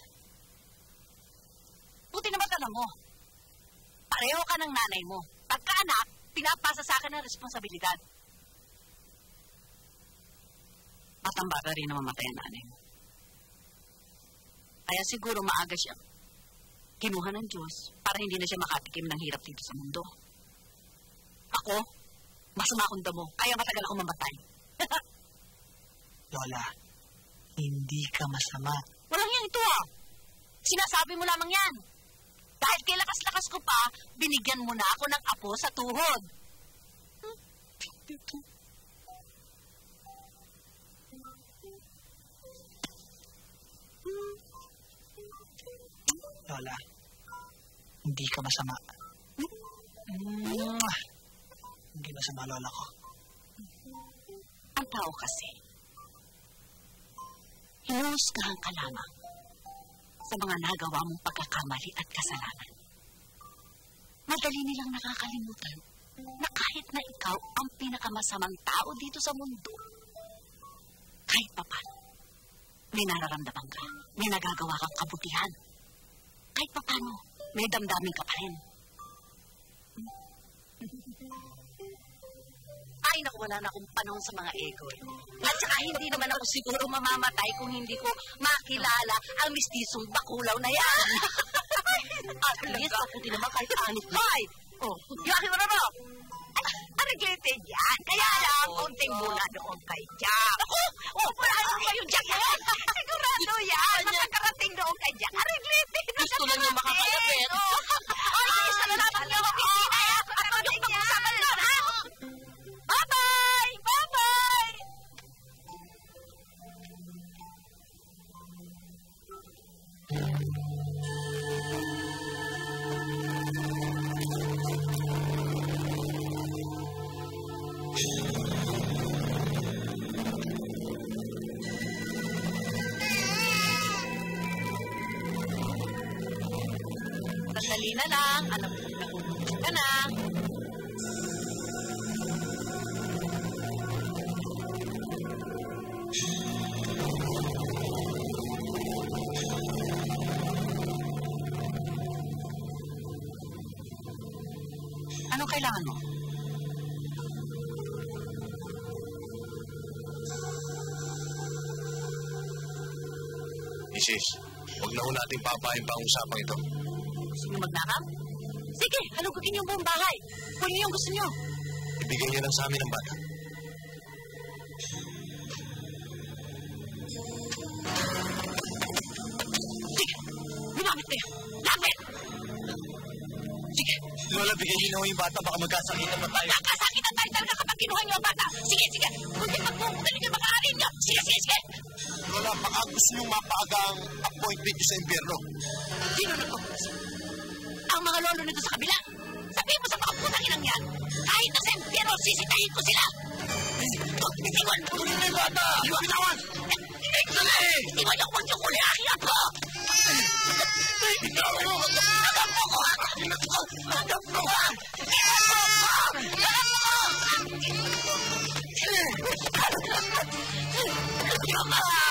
Buti naman ka na mo. Pareho ka ng nanay mo. Pagka-anak, pinapasa sa akin ang responsibilidad. Matambata rin na mamatay ang nanay mo. Kaya siguro maaga siya kinuha ng Diyos para hindi na siya makatikim ng hirap dito sa mundo. Ako, masama akong damo, kaya matagal ako mamatay. Lola, hindi ka masama. Walang yan ito ah. Sinasabi mo lamang yan. Dahil kay lakas-lakas ko pa, binigyan mo na ako ng apo sa tuhod. Hmm? Lola, hindi ka masama. Hmm? Hindi masama, Lola ko. Ang tao kasi, hinuhusgahan ka lamang sa mga nagawa mong pagkakamali at kasalanan. Madali nilang nakakalimutan na kahit na ikaw ang pinakamasamang tao dito sa mundo, kahit papaano, may nararamdaman ka, may nagagawa kang kabutihan. Kahit papaano, may damdamin ka pa rin. Ay, naku, wala na akong panahon sa mga ego. At saka hindi naman ako siguro mamamatay kung hindi ko makilala ang mistisong bakulaw na yan. At least, maputi naman kahit anit. Hoy! Oh, yung aking marano! Arreglated yan. Kaya lang, konting mula doon kay Jack. Ako! Oh, paraan mo yung Jack yan. Sigurado yan. Masakarating doon kay Jack. Arreglated. Gusto na niya makakalapit. Ay, isa na naman yung opisina. At yung pag-usapan doon, ha? Bye-bye! Bye-bye! Sandali na lang. Alam mo, nakukulit ka na. Anong kailangan mo? Isis, huwag na ho natin papahin pa ang usapang ito. Gusto niyo magnakaw? Sige, halugugin niyo ang buong bahay. Kung niyo yung gusto niyo. Ibigay niyo lang sa amin ang bata. Sige, lumapit kayo. Lapit! Sige. Lola, bigay niyo na ho yung bata, baka magkasakitan pa tayo. Nakasakitan tayo talaga kapag kinuha niyo ang bata. Sige, sige. Kung di magpupunta niyo makaarin niyo. Sige, sige, sige. Lola, baka gusto niyong mapaaga ang appointment niyo sa impyerno. Sino nagpapusa? Ang mga lolo nito sa kabila. Sabihin mo sa mga putang inang yan. Kahit na sa impyerno, sisitahin ko sila. Iwan! Kunin na yung bata! Bitawan! Dali! Iwan yung huwag yung huli aking apo! Bitawan mo! Alam mo ko! Alam mo ko! Alam mo ko! Alam mo ko!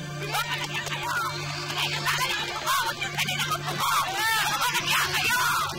Kayo!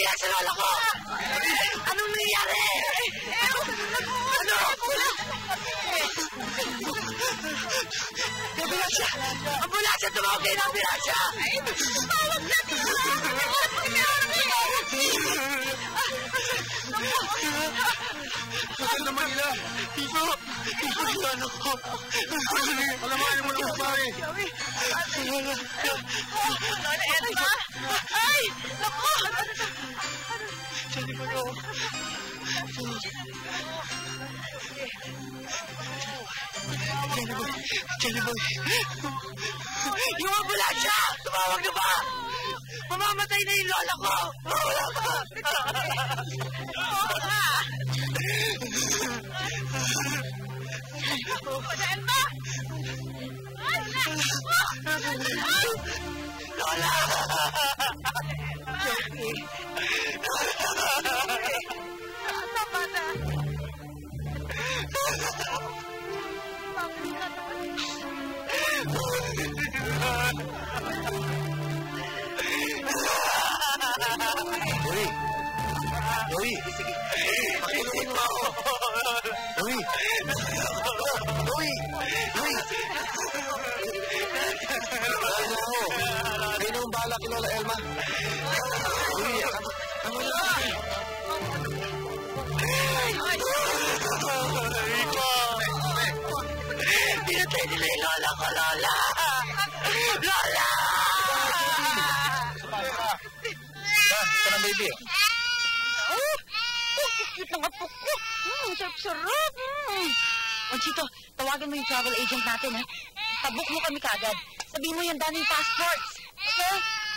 nangyari sa lola ko? Anong nangyari? Ano? Ambulansya! Ambulansya! Tumawag kayo ng ambulansya! Tawag natin! Bakit naman nila? Tito! Tito, yung anak ko! Alamahin mo naman, pare! Lola Elma! Ay! Naku! Diyan mo no. Diyan mo. Diyan mo. Yung ambulansya! Tumawag na ba? Mamamatay na yung lola ko! Wala ka! Lola! Jackie! Tama na! Uy! Uy! Pakitin mo ako! Uy! Uy! Uy! Kayo nang bahala kay Lola Elma. Uy! Ano na? Pinatay nila yung lola ko, Lola! Lola! Ito na, baby. Oh, cute ng apo ko. Hmm, sarap-sarap. Hmm. O, Chito, tawagan mo yung travel agent natin, ha? Tabuk mo kami kagad. Sabihin mo yung daming passports. Okay?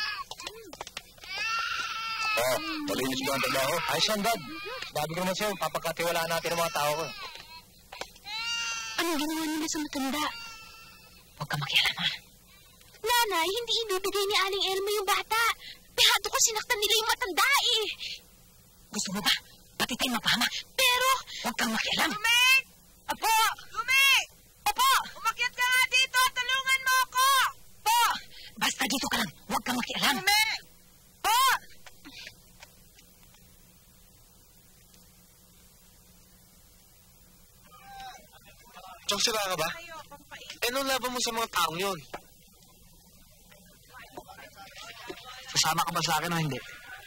Oh, malinis ba ang trabaho? Ayos yan, Dad. Sabi ko naman sa'yo, papagkatiwalaan natin ang mga tao ko. Anong ginawa nila sa matanda? Huwag ka makialam, ha? Nanay, hindi ibibigay ni Aling Elma yung bata. Pihado ko sinaktan nila yung matanda eh. Gusto mo ba? Pati tayo mapama. Pero... Huwag kang makialam. Luming! Apo! Luming! Apo! Umakyat ka nga dito! Tulungan mo ako! Po! Basta dito ka lang. Huwag kang makialam. Luming! Po! Chong, sira ka ba? Eh, nung laban mo sa mga taong yun? Sasama ka ba sa akin o hindi?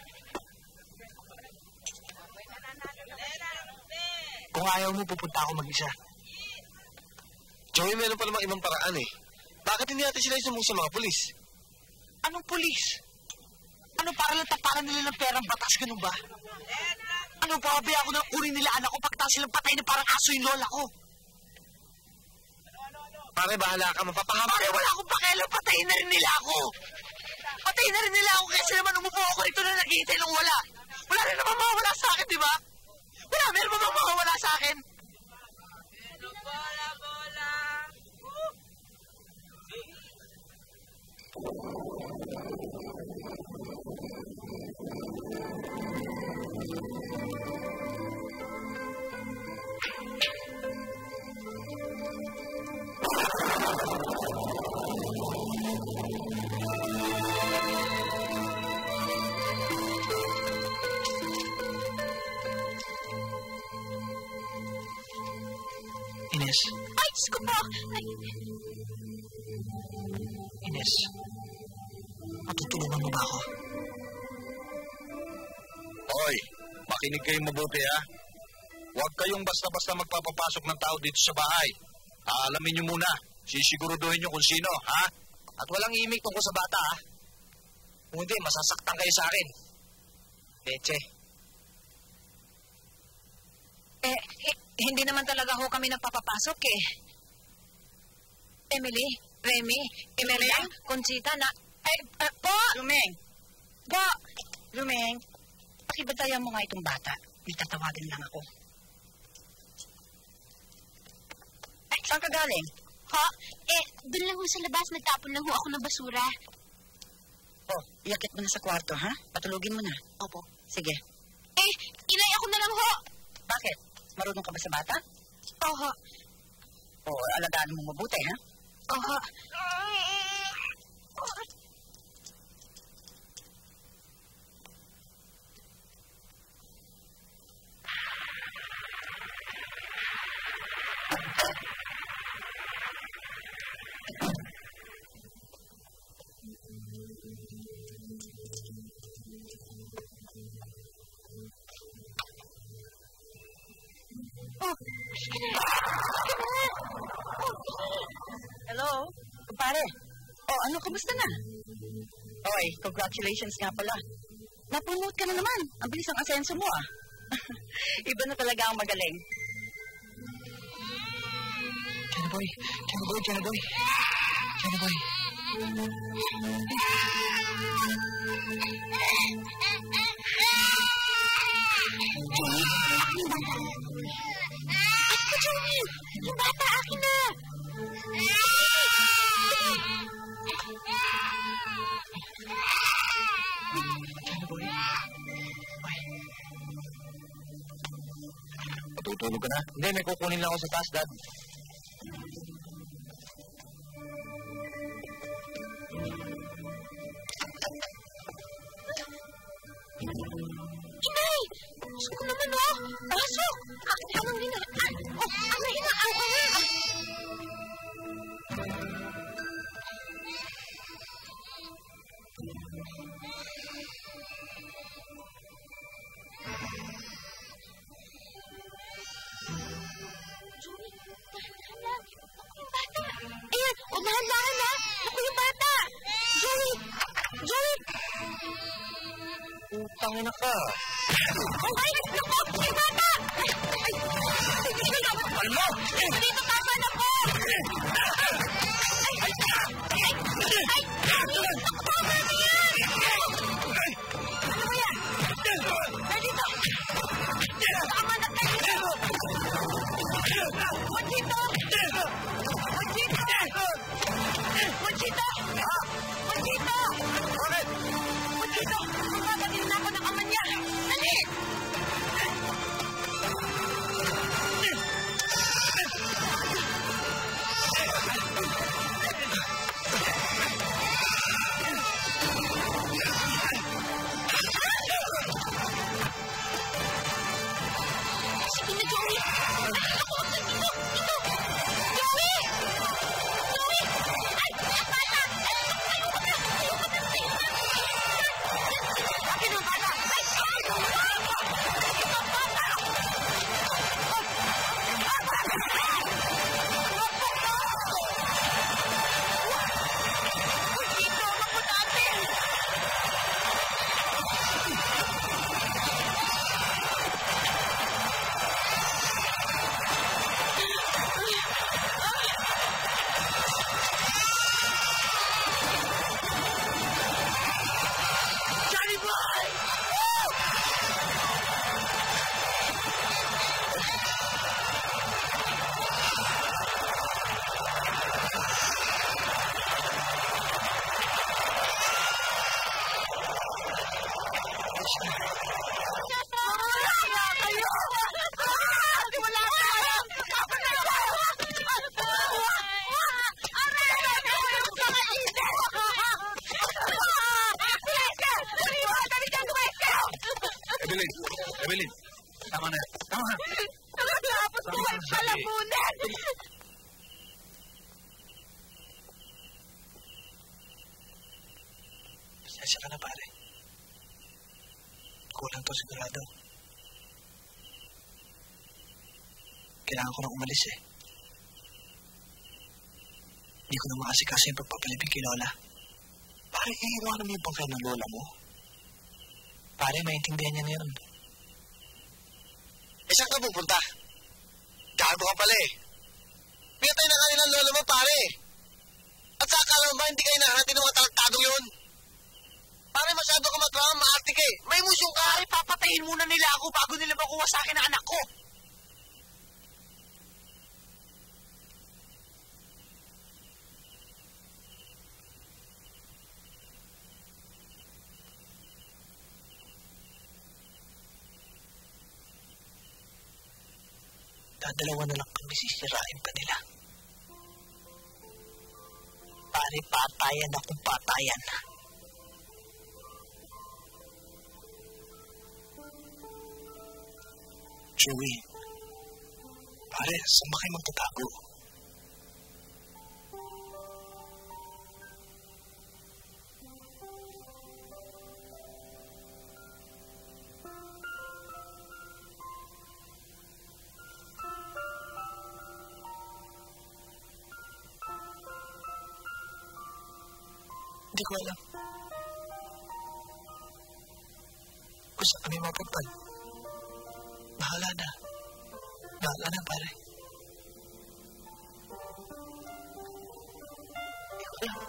Kung ayaw mo, pupunta ako mag-isa. Joey, meron pa namang ibang paraan eh. Bakit hindi natin sila isumong sa mga pulis? Anong pulis? Ano para lang tapakan nila ng perang batas, ganun ba? Ano ba, abi ako nang kunin nila anak ko pagkatapos silang patay na parang aso yung lola ko? Pare, bahala ka, mapapahama. Pare, wala akong pakialam, patayin na rin nila ako. Patayin na rin nila ako kasi naman umupo ako rito na naghihintay ng wala. Wala rin naman mawawala sa akin, di ba? Wala, meron ba mawawala sa akin? Bola, bola. Ines. Ay, Diyos ko po! Ay, Ines. Matutulungan mo ba ako? Hoy, makinig kayong mabuti ha. Huwag kayong basta-basta magpapapasok ng tao dito sa bahay. Aalamin nyo muna. Sisiguruduhin nyo kung sino, ha? At walang imik tungkol sa bata, ha? Kung hindi, masasaktan kayo sa akin. Leche. Eh, eh, hindi naman talaga ho kami nagpapapasok eh. Emily, Remy, Emelia, Conchita na... Eh, uh, po! Lumeng! Po! Lumeng, pakibatayan mo nga itong bata. May tatawagan lang ako. Ay, saan ka galing? ho? Eh, doon lang ho sa labas, nagtapon lang ho ako ng basura. Oh, iakit mo na sa kwarto, ha? Patulugin mo na. Opo. Sige. Eh, inay ako na lang ho. Bakit? Marunong ka ba sa bata? Oho. O, alagaan mo mabuti, ha? Oho. Oh, ano, kamusta na? Oy, congratulations nga pala. Napromote ka na naman. Ang bilis ng asenso mo, ah. Iba na talaga ang magaling. Jenny boy, Jenny boy, Jenny boy. Jenny boy. Ako, Joey! Yung bata, akin na! Patutulog ka na? Hindi, may kukunin lang ako sa taas, Dad. Inay! Gusto ko naman, oh! Pasok! Akin naman din, ah! Oh, ano, ina, aw, aw, aw! Joey, dahan-dahan. Ako yung bata. Ayan, o dahan-dahan, ha? Ako yung bata. Joey! Joey! Utang ina ka. Oh, ay! Naku! Yung bata! Ay! Ay! Ay! Ano? Dito, tama na po! Ay! Ay! Ay! Ay! Ay! Naku, tama na yan! Ano ba yan? Dito! Tama na tayo! Monchito! Monchito! Monchito! Monchito! Bakit? Monchito! Magpapagin na ako ng ama niya! Dali! Sige na, Joey! Ako! Ito! Ito! Joey! Joey! Ay! Ang bata! Ay! Ayoko na! Ayoko na! Akin ang bata! Ay! Ito ang bata! Dito! Ako natin! Johnny boy! Wala kayo! Ah! Wala kayo! Kapag na kayo! Aray! Yung mga isip! Pwester! Nariwala kami dyan, Pwester! Evelyn! Evelyn! Tama na. Tama na. Nakatapos ko ay palamunan! Pasensya ka na, pare. Kulang to sigurado. Kailangan ko nang umalis eh. Hindi ko na makasikaso yung pagpapalibig kay Lola. Pare, iiwanan mo yung bangkay ng Lola mo. Pare, maintindihan niya na yun. Eh, saan ka pupunta? Gago ka pala eh. Pinatay na kanina ng lola mo, pare. At sa akala mo ba hindi kayo nahanapin ng mga talaktadong yun? Pare, masyado ka matrama, maarte ka eh. May musyong ka. Pare, papatayin muna nila ako bago nila makuha sa akin ang anak ko. Dadalawa na lang kami, sisirain pa nila. Pare, patayan akong patayan. Joey, pare, saan ba kayo magtatago? Hindi ko alam. Gusto kami mapagpag. Bahala na. Bahala na, pare. Hindi ko alam.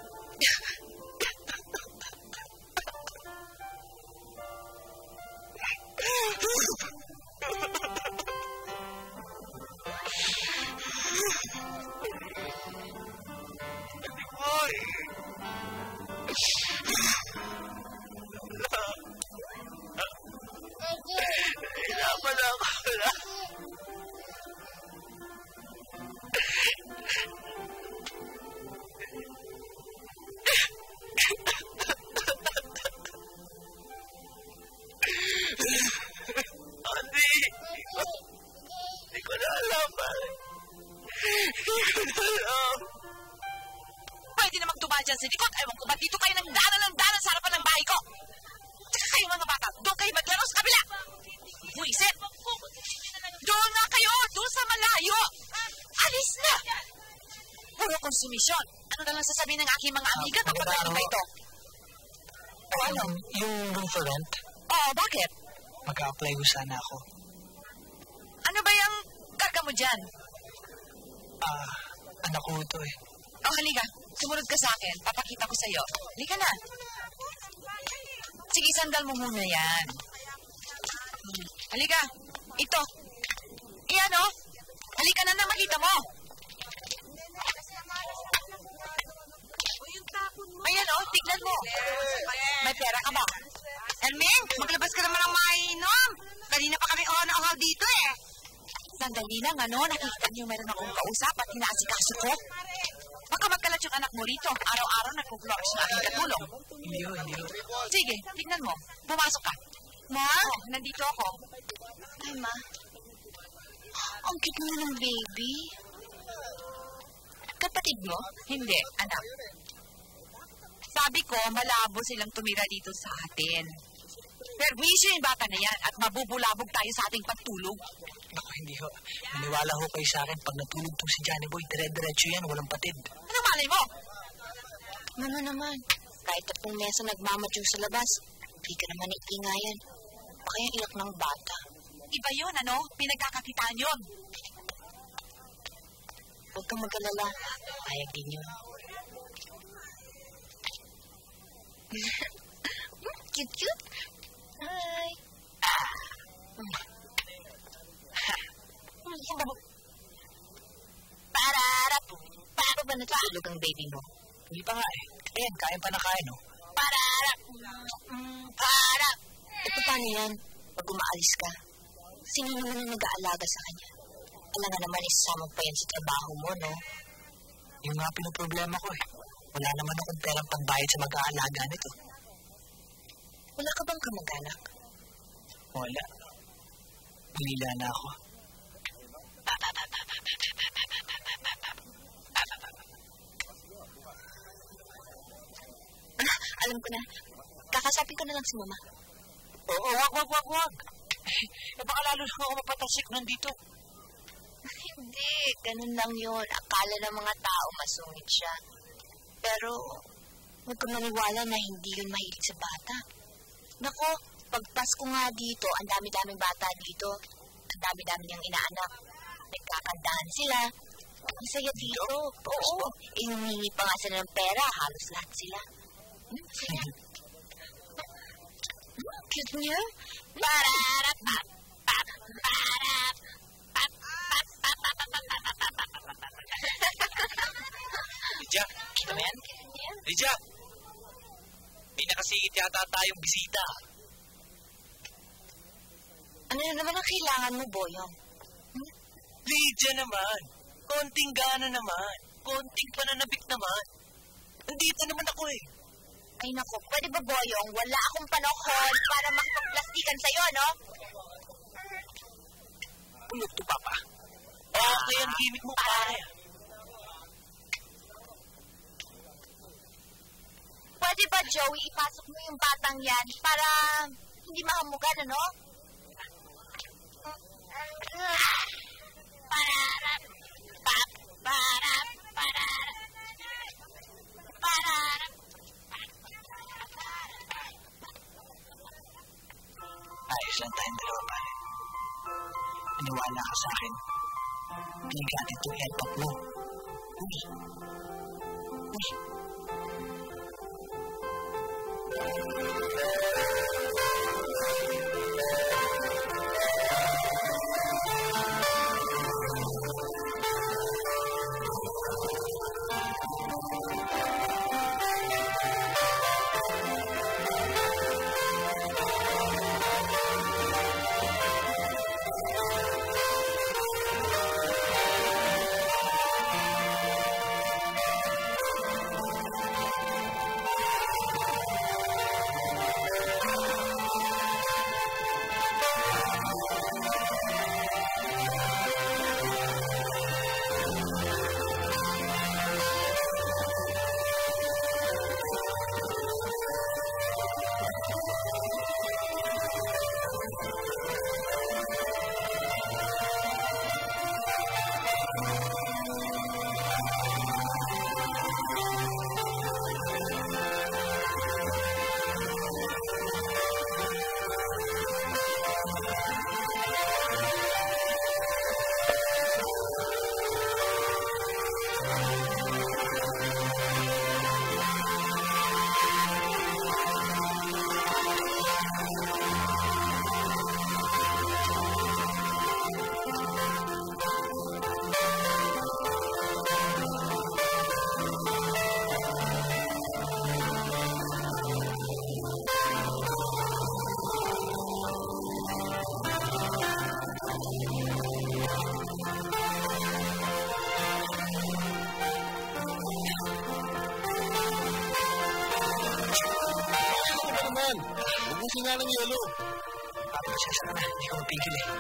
Dyan sa likod. Ewan ko ba dito kayo ng danan ng danan sa harapan ng bahay ko? Tsaka kayo mga bata, doon kayo maglaro sa kabila. Buisit! Doon na kayo! Doon sa malayo! Alis na! Puro konsumisyon. Ano na lang sasabihin ng aking mga amiga kapag ano ba ito? O ano, yung room for rent? Oo, bakit? Mag-a-apply ko sana ako. Ano ba yung karga mo dyan? Ah, anak ko ito eh. Oh, halika. Sumunod ka sa akin. Papakita ko sa'yo. Halika na. Sige, sandal mo muna yan. Halika. Ito. Iyan, oh. Halika na na, makita mo. Ayan, oh. Tignan mo. May pera ka ba? Elming, maglabas ka naman ng mainom. Kanina pa kami on-ahal dito eh. Sandali lang, ano? Nakikita niyo meron akong kausap at inaasikaso ko. Baka magkalat yung anak mo rito. Araw-araw nagpo-flourish na aking katulong. Hindi ho, hindi ho. Sige, tignan mo. Pumasok ka. Ma? Oh, nandito ako. Ay, ma. Ang cute mo ng baby. Kapatid mo? Hindi, anak. Sabi ko, malabo silang tumira dito sa atin. Pero wisyo yung bata na yan at mabubulabog tayo sa ating pagtulog. Naku, hindi ho. Maniwala ho kayo sa akin pag natulog tong si Johnny Boy. Dire-diretso yan, walang patid. Ano malay mo? Mama naman, kahit tatlong mesa nagmamadyong sa labas, hindi ka naman iingayan. Baka yung iyak ng bata. Iba yun, ano? Pinagkakakitaan yun. Huwag kang mag-alala. Payag din yun. Cute, cute. Hi. Ah. Pararap. Paano ba natulog ang baby mo? Hindi pa nga eh. Ayan, kain pa na kain, no? Pararap. Pararap. E paano yan? Pag umaalis ka, sino naman ang nag-aalaga sa kanya? Alam nga naman, isasama pa yan sa trabaho mo, no? Yung nga pinoproblema ko eh. Wala naman akong perang pagbayad sa mag-aalaga nito. Wala ka bang kamag-anak? Wala. Pumila na ako. Ah, alam ko na. Kakasapin ko na lang si Mama. Oo, wag, wag, wag, wag. Eh, baka lalo na ako mapatasik nandito. Hindi, ganun lang yun. Akala ng mga tao masungit siya. Pero, huwag kang maniwala na hindi yun mahilig sa bata. Nako, pag Pasko nga dito, ang dami-daming bata dito. Ang dami-dami niyang inaanak. Nagkakantahan sila. Ang saya dito. Oo. Inumingi pa nga sila ng pera. Halos lahat sila. Hmm, saya. Cute niya. Pararap, pap, pap, parap, pap, pap, pap, pap, pap, pap, pap, pap, pap, pap. Lydia! Kita mo yan? Lydia! May nakasingit yata tayong bisita. Ano na naman ang kailangan mo, Boyong? Hmm? Lydia naman! Konting gana naman. Konting pananabik naman. Nandito naman ako eh. Ay naku, pwede ba, Boyong? Wala akong panahon para makipagplastikan sa'yo, no? Pulot to, Papa. Okay ang gimmick mo, pare. Pwede ba, Joey, ipasok mo yung batang yan para hindi mahamugan, ano? Pararap, pap, parap, pararap, pararap, lang tayong dalawa, pare. Maniwala ka sa akin. Binigatin itong headbutt mo. Uy. Uy. Ubusin nga ng yelo. Papa, masasya ka na. Hindi ko mapigil eh.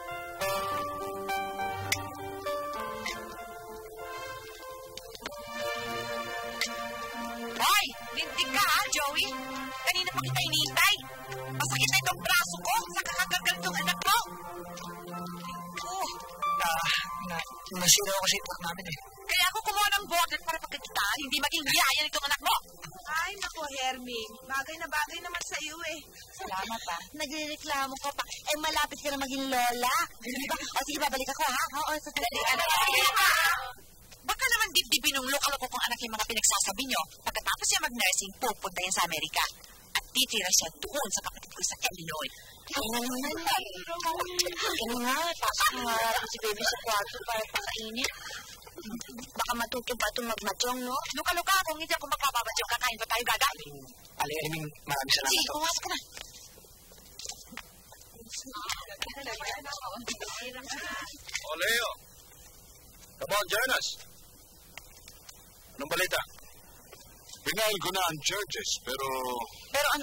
Hoy! Lintik ka ha, Joey? Kanina pa kita hinihintay. Masakit na itong braso ko sa kakagagal ng anak mo. Oh, ah, na, nasira ako kasi ito namin eh. Kaya ako kumuha ng bottle para pagkakitaan, hindi maging hiyaya nitong anak mo. Ay, naku, Herming. Bagay na bagay naman sa iyo eh. Salamat pa. Nagrereklamo ka pa. Eh, malapit ka na maging lola. Di ba? O sige, babalik ako ha. Oo, sa dali. Baka naman dibdibin ng lokal ko kung anak yung mga pinagsasabi nyo. Pagkatapos siya mag-nursing, pupunta yan sa Amerika. At titira siya doon sa kapatid ko sa Illinois. Ay, naman eh. Ano nga, pasang si baby sa kwarto para pakainin. Baka matuto pa itong magmatyong, no? Luka-luka, kung hindi ako magpapabatyong, kakain pa tayo gagain. Aling Herming, maraming salamat. Sige, pumasok ka na. O, Leo. Come on, join us. Anong balita? Pinail ko na ang charges, pero Pero ano?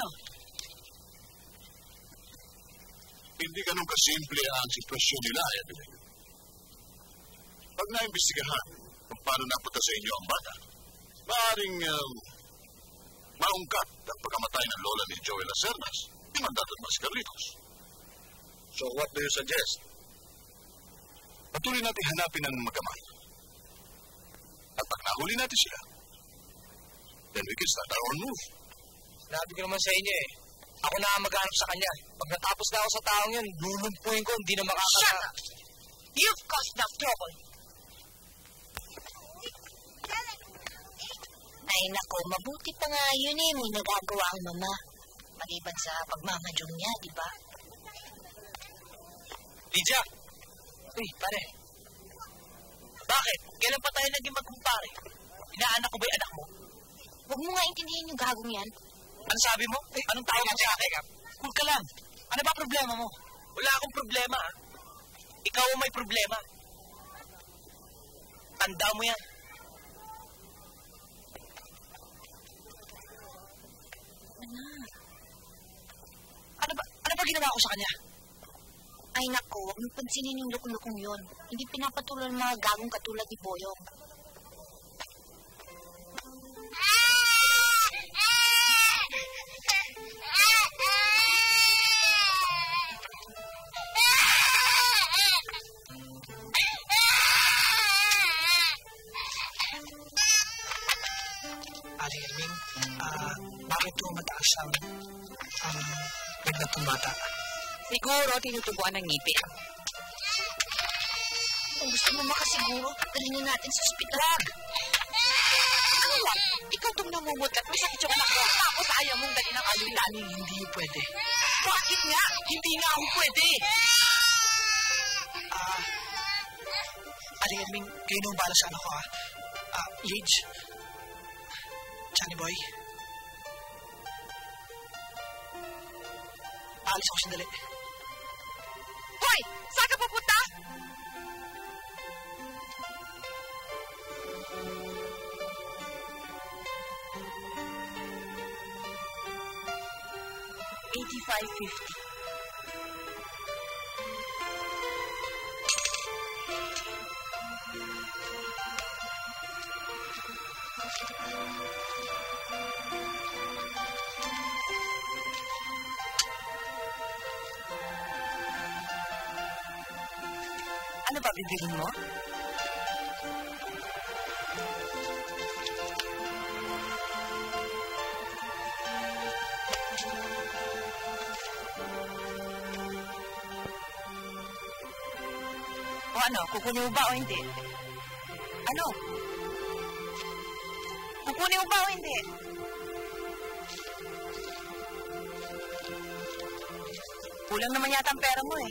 hindi ganun kasimple ang sitwasyon nila, Evelyn. Pag naimbestigahan kung paano napunta sa inyo ang bata, maaaring um, maungkat ang pagkamatay ng lola ni Joel Acernas, ni Mandato at Mas Carlitos. So what do you suggest? Patuloy natin hanapin ang magkamay. At pag nahuli natin sila, then we can start our own move. Sinabi ko naman sa inyo eh. Ako na ang maghanap sa kanya. Pag natapos na ako sa taong yun, lulumpuin ko, hindi na makakala. Shut up! You've caused enough trouble. Ay nako, mabuti pa nga yun eh. May nagagawa ang mama. Maliban sa pagmamadyong niya, di ba? Lydia! Uy, pare. Bakit? Kailan pa tayo naging magkumpare? Inaanak ko ba yung anak mo? Huwag mo nga intindihin yung gagong yan. Ano sabi mo? Eh, anong tawag mo sa akin? Cool ka lang. Ano ba problema mo? Wala akong problema. Ikaw ang may problema. Tanda mo yan. Ano ba, ano ba ginawa ko sa kanya? Ay nako, huwag mo pansinin yung lukong-lukong yun. Hindi pinapatuloy ng mga gagong katulad ni Boyong. Aling Herming, ah, bakit ito mataas ang ang uh, ng bata? Siguro tinutubuan ng ngipin. Kung gusto mo makasiguro, dalhin na natin sa ospital. Ano lang? Ikaw itong namumutlat. May sakit yung anak ko. Tapos ayaw mong dali ng Alin-lani, hindi pwede. Bakit nga? Hindi nga ako pwede. Ah, Aling Edming, kayo nung bala sa ano ko, ah. Ah, Lidge. Johnny Boy. Aalis ako sandali. Hoy! Saan ka pupunta? eighty-five fifty. Ano ba bibilin mo? O ano, kukunin mo ba o hindi? Ano? Kukunin mo ba o hindi? Kulang naman yata ang pera mo eh.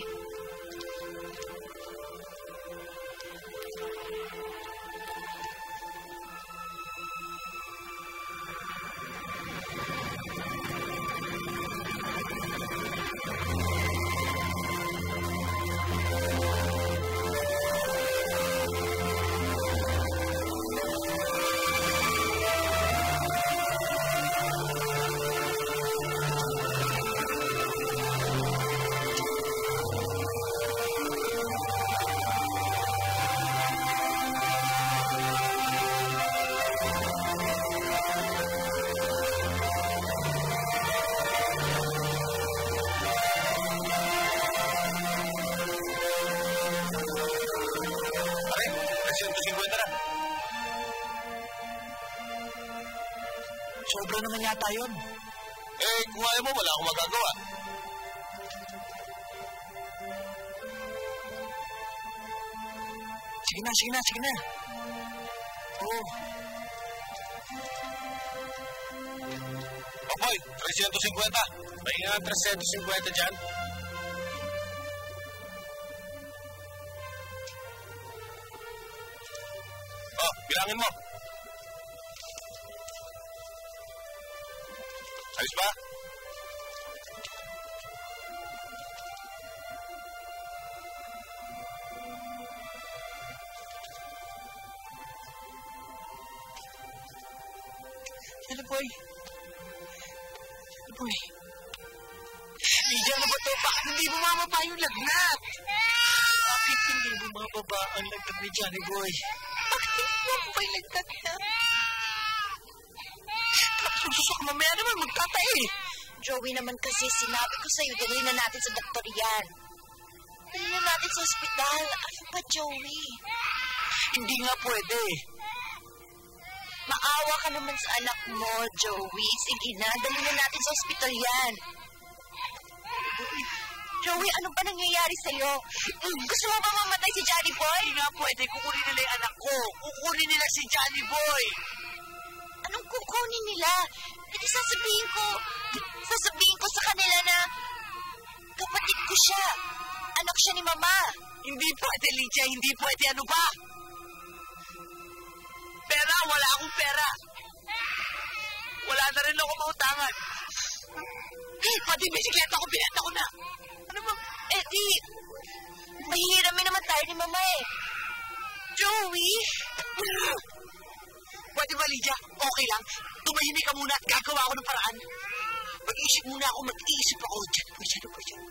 Sobra naman yata yun. Eh, kung ayaw mo, wala akong magagawa. Sige na, sige na, sige na. Oo. Okoy, three fifty. May nga three fifty dyan. Oh, bilangin mo. Ayos ba? Ano, boy? Ano, boy? Lydia, ano ba ito? Bakit hindi bumababa yung lagnat? Bakit hindi bumababa ang lagnat ni Johnny Boy? Bakit hindi bumababa yung lagnat niya? Sususok, mamaya naman magtatay. Joey naman kasi sinabi ko sa'yo, dalhin na natin sa doktor yan. Dalhin na natin sa ospital. Ano ba, Joey? Hindi nga pwede. Maawa ka naman sa anak mo, Joey. Sige na, dalhin na natin sa ospital yan. Joey, ano ba nangyayari sa'yo? Gusto mo ba mamatay si Johnny Boy? Hindi nga pwede. Kukunin nila yung anak ko. Kukunin nila si Johnny Boy. Anong kukunin nila? Hindi sasabihin ko, sasabihin ko sa kanila na kapatid ko siya. Anak siya ni Mama. Hindi pwede, Lydia. Hindi pwede. Ano ba? Pera. Wala akong pera. Wala na rin ako mautangan. Pati bisikleta ko, binenta ko na. Ano ba? Eh di, mahihiramin naman tayo ni Mama eh. Joey? Pwede ba, Lydia? Okay lang. Tumahimik ka muna at gagawa ako ng paraan. Mag-iisip muna ako, mag-iisip ako. Diyan po, diyan po, diyan po.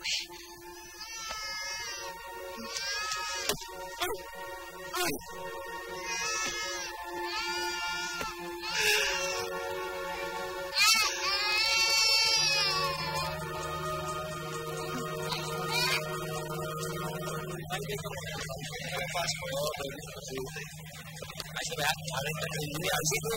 Fast forward. Ay, sabi ha? Aling ka rin niya. Sige.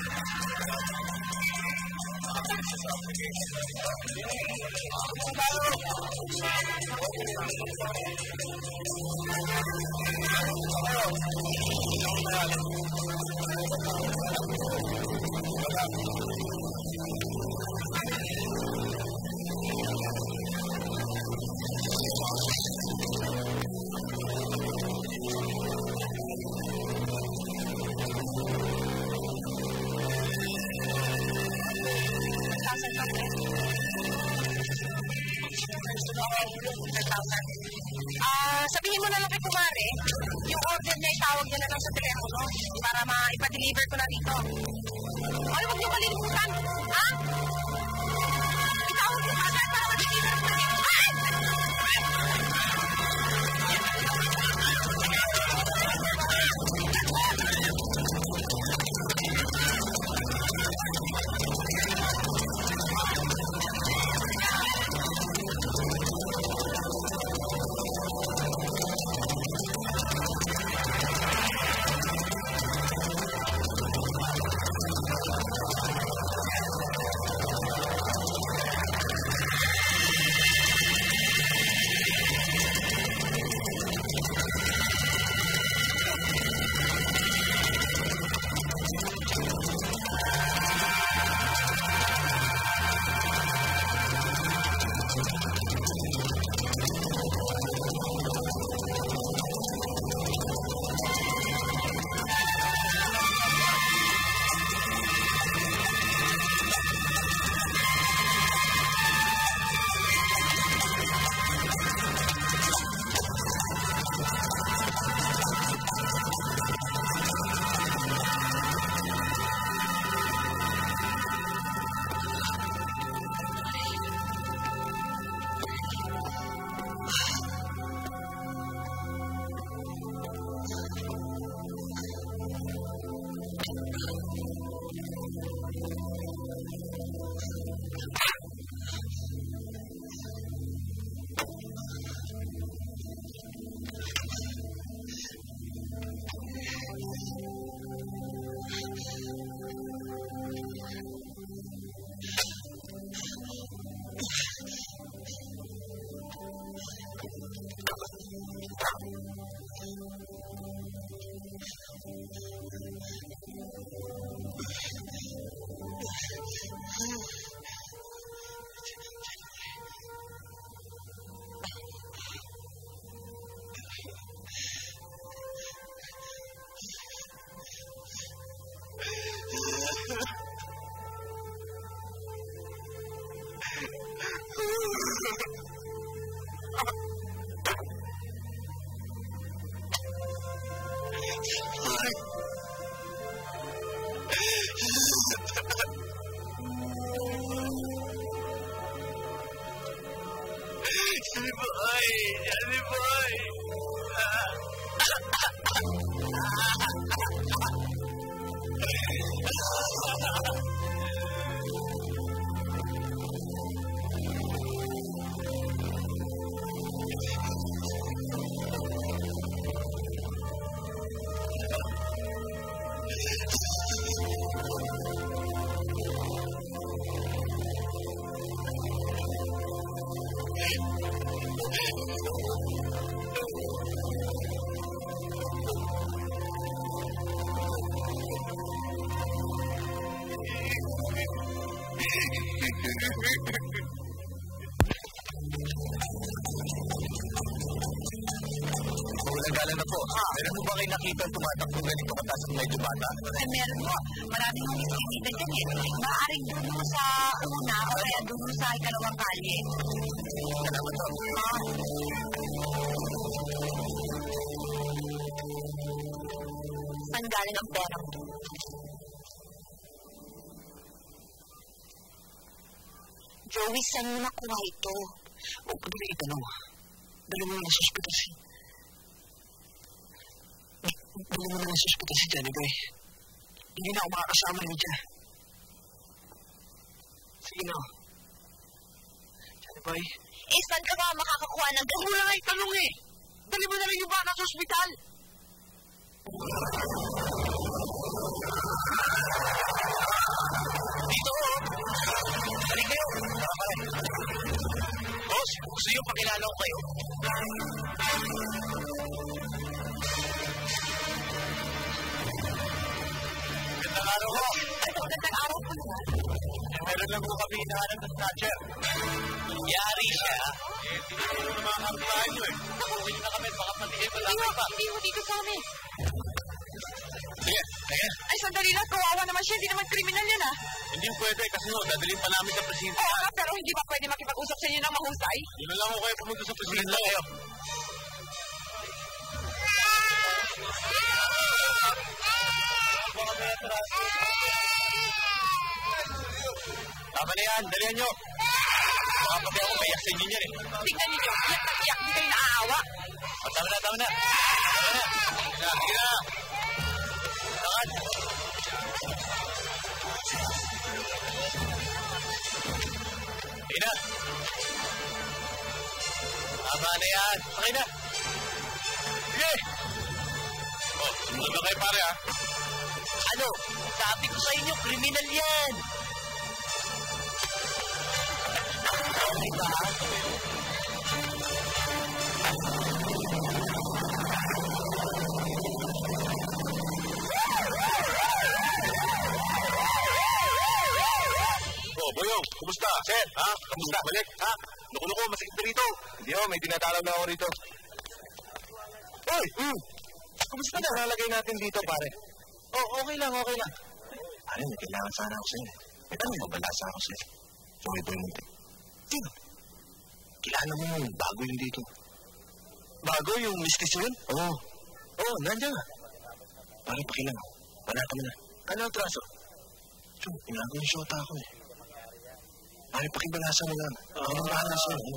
Ah, sabihin mo na lang kay Kumare, yung order niya itawag niya na lang sa telepono para maipa-deliver ko na dito. Ay, huwag niyo malilimutan. Ha? Itawag niyo agad para ma-deliver ko na dito. Ay! Johnny boy! Johnny boy! Galang na po. Meron mo ba kayo nakita tumatakbo ganito katas ng medyo bata? Ay, meron mo. Maraming mga iskikita dyan eh. Maaring doon mo sa una o kaya doon mo sa ikalawang kalye. Salamat po. Ah. Saan galing ang pera mo? Joey, saan mo nakuha ito? Huwag pa nila itanong. Dali mo na sa ospital si... Dali mo na sa ospital si Johnny Boy. Hindi na ako makakasama rin dyan. Sige na. Johnny Boy. Eh, saan ka ba makakakuha ng Huwag mo na nga itanong eh. Dali mo na rin yung bata sa ospital. Gusto niyo pakilala ko kayo? Gandang araw ko. Gandang araw ko naman. Meron lang po kami hinahanap ng snatcher. Yari siya. Eh, hindi ko naman ang tayo nyo eh. Nakuhin na kami, baka patigay pa lang pa. Hindi mo dito sa amin. Sige, kaya. Ay, sandali lang. Kawawa naman siya. Hindi naman kriminal yan, ah. Hindi pwede kasi no, dadalhin pa namin sa presinto. Oo nga, pero hindi ba pwede makipag-usap sa inyo ng mahusay? Yun na lang ako kayo pumunta sa presinto. Kayo. Tama na yan, dalihan nyo. Baka pati ako mayak sa inyo yan eh. Tingnan ninyo, iyak na iyak, hindi kayo naaawa. O, tama na, tama na. Tama na. Sige na. Saan? Sige na. Tama na yan. Sakay na. Sige. O, sumunod na kayo pare ha. Ano? Sabi ko sa inyo, kriminal yan. Diba? Oh, Boyong, kumusta? Sir, ha? Kumusta? Balik, ha? Nuko-nuko, masakit na rito. Hindi ho, may tinatalaw na ako rito. Hoy! Hmm. Kumusta na? Nalagay natin dito, pare. Oh, okay lang, okay lang. Pare, may kailangan sana ako sa'yo. May tanong mabalasa ako sa'yo. Joey Boyong. Sino? Kilala mo yung bago yung dito. Bago yung mistis yun? Oo. Oh. Oo, oh, nandiyan nga. Pare, pakilang. Panata mo na. Ano ang traso? So, pinago yung shota ako eh. Pare, pakibalasa mo lang. Ano ang bahala sa'yo? Ano?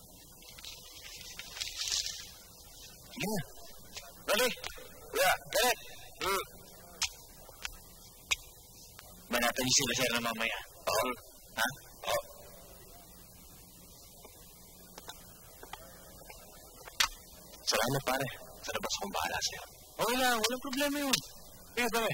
Sige na. Dali. Kuya, dali. Hmm. Banatan niyo sila, sir, na mamaya. Oo. Ha? Oo. Salamat, pare. Sa labas kong bahala sa'yo. Okay lang, walang problema yun. Kaya, pare.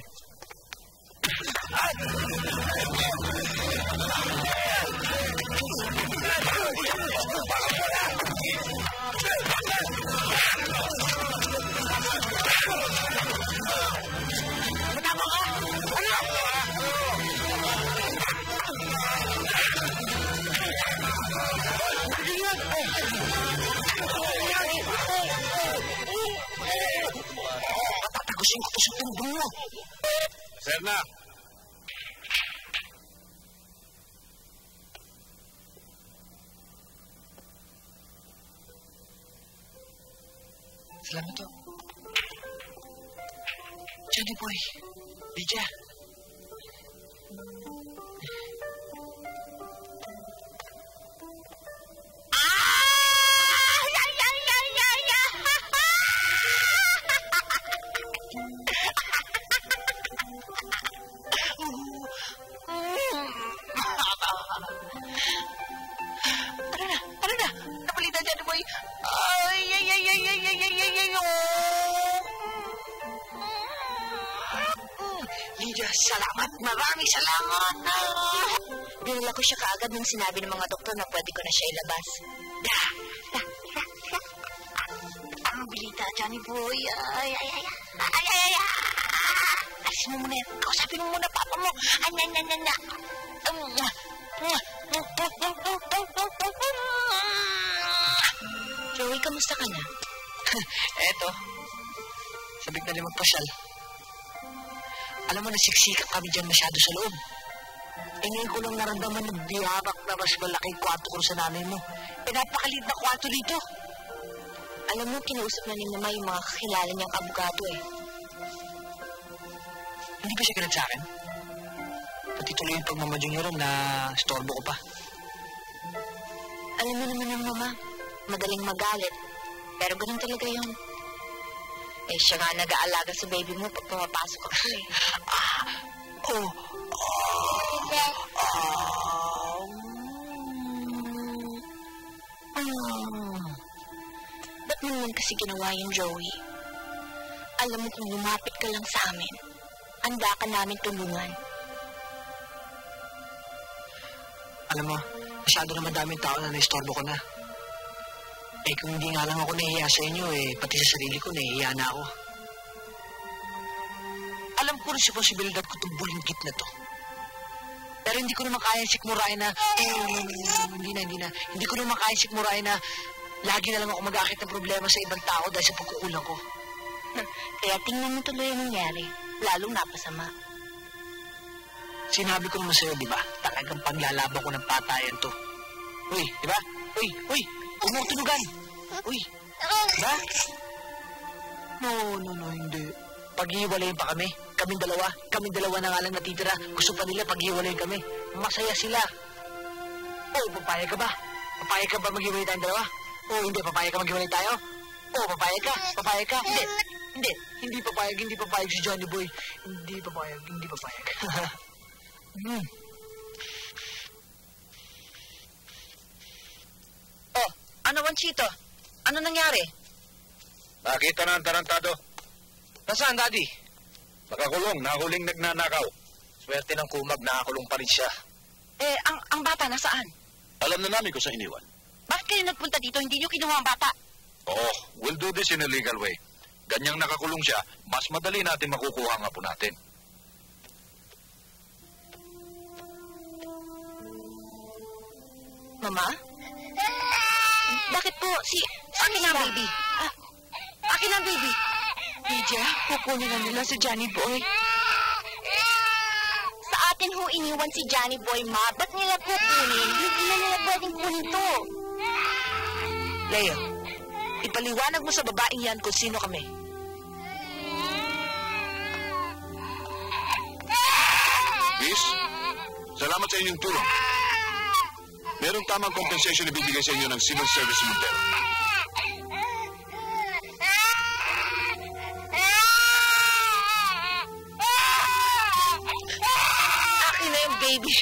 Matatagusin ko to sa tundo mo. Sir na. Salamat to. Johnny boy. Lydia. Salamat, maraming salamat. Dinala ko siya kaagad nung sinabi ng mga doktor na pwede ko na siya ilabas. Da, da, da, da. Ang bilita, Johnny boy. Ay, ay, ay, ay, ay, ay, ay. Alisin mo muna yan. Kausapin mo muna papa mo. Ay, na, na, na, na. Joey, kamusta ka na? Eto. Sabik na limang pasyal. Alam mo, nasiksikan kami dyan masyado sa loob. Eh, ngayon ko lang naramdaman ng biyabak na mas malaking kwarto ko sa nanay mo. Eh, napakaliit na kwarto dito. Alam mo, kinausap na ni Mama yung mga kakilala niyang abogado eh. Hindi ba siya ganun sa akin? Pati tuloy yung pagmamadyo ron na storbo ko pa. Alam mo naman yung Mama, madaling magalit. Pero ganun talaga yun. Eh, siya nga nag-aalaga sa baby mo pag pumapasok ako eh. Ah! Oh! Ah! Ah! Mm. Ba't mo naman kasi ginawa yung Joey? Alam mo kung lumapit ka lang sa amin, handa ka namin tulungan. Alam mo, masyado naman daming tao na naistorbo ko na. Eh kung hindi nga lang ako nahihiya sa inyo, eh pati sa sarili ko nahihiya na ako. Alam ko responsibilidad ko itong bulinggit na to. Pero hindi ko naman kaya sikmurain na, eh, hindi na, hindi na, hindi ko naman kaya sikmurain na lagi na lang ako mag-aakit ng problema sa ibang tao dahil sa pagkukulang ko. Kaya tingnan mo tuloy ang nangyari, lalong napasama. Sinabi ko naman sa'yo, di ba? Talagang paglalaban ko ng patayan to. Uy, di ba? Uy, uy, huwag mo tunugan. Uy, di ba? No, no, no, hindi. Pag-iwalayin pa kami. Kaming dalawa. Kaming dalawa na nga lang natitira. Gusto pa nila pag-iwalayin kami. Masaya sila. Oh, papayag ka ba? Papayag ka ba mag-iwalay tayong dalawa? Oh, hindi. Papayag ka mag-iwalay tayo? Oh, papayag ka? Papayag ka? Hindi. Hindi. Hindi papayag. Hindi papayag si Johnny Boy. Hindi papayag. Hindi papayag. hmm. Oh, ano, Wanchito? Ano nangyari? Nakita na ang tarantado. Nasaan, Daddy? Nakakulong, nahuling nagnanakaw. Swerte ng kumag, nakakulong pa rin siya. Eh, ang ang bata nasaan? Alam na namin kung saan iniwan. Bakit kayo nagpunta dito? Hindi niyo kinuha ang bata. Oo, we'll do this in a legal way. Ganyang nakakulong siya, mas madali natin makukuha ang apo natin. Mama? Bakit po si... Akin ang baby. Ah, akin ang baby. Lydia, kukunin na nila si Johnny Boy. Sa atin ho iniwan si Johnny Boy, ma. Ba't nila kukunin? Hindi na nila pwedeng kunin to. Leo, ipaliwanag mo sa babaeng yan kung sino kami. Miss, salamat sa inyong tulong. Merong tamang compensation na bibigay sa inyo ng Civil Service Montero. Akin na yung baby.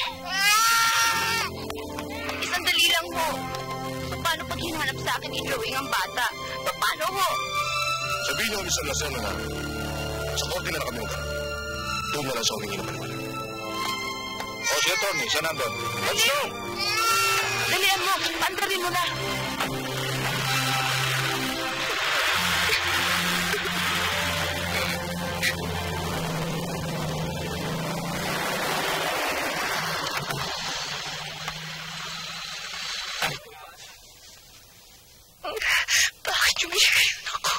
Isang dali lang ho. Paano pag hinanap sa akin ni Drawing ang bata? Paano ho? Sabihin niyo sa Lasal na sa korte na kami magkaroon. Doon na lang sa humingi ng paliwanag. O, si Atty. Saan nandun? Let's go! Dalian mo. Pandarin mo na. Bakit yung ginagayon ako?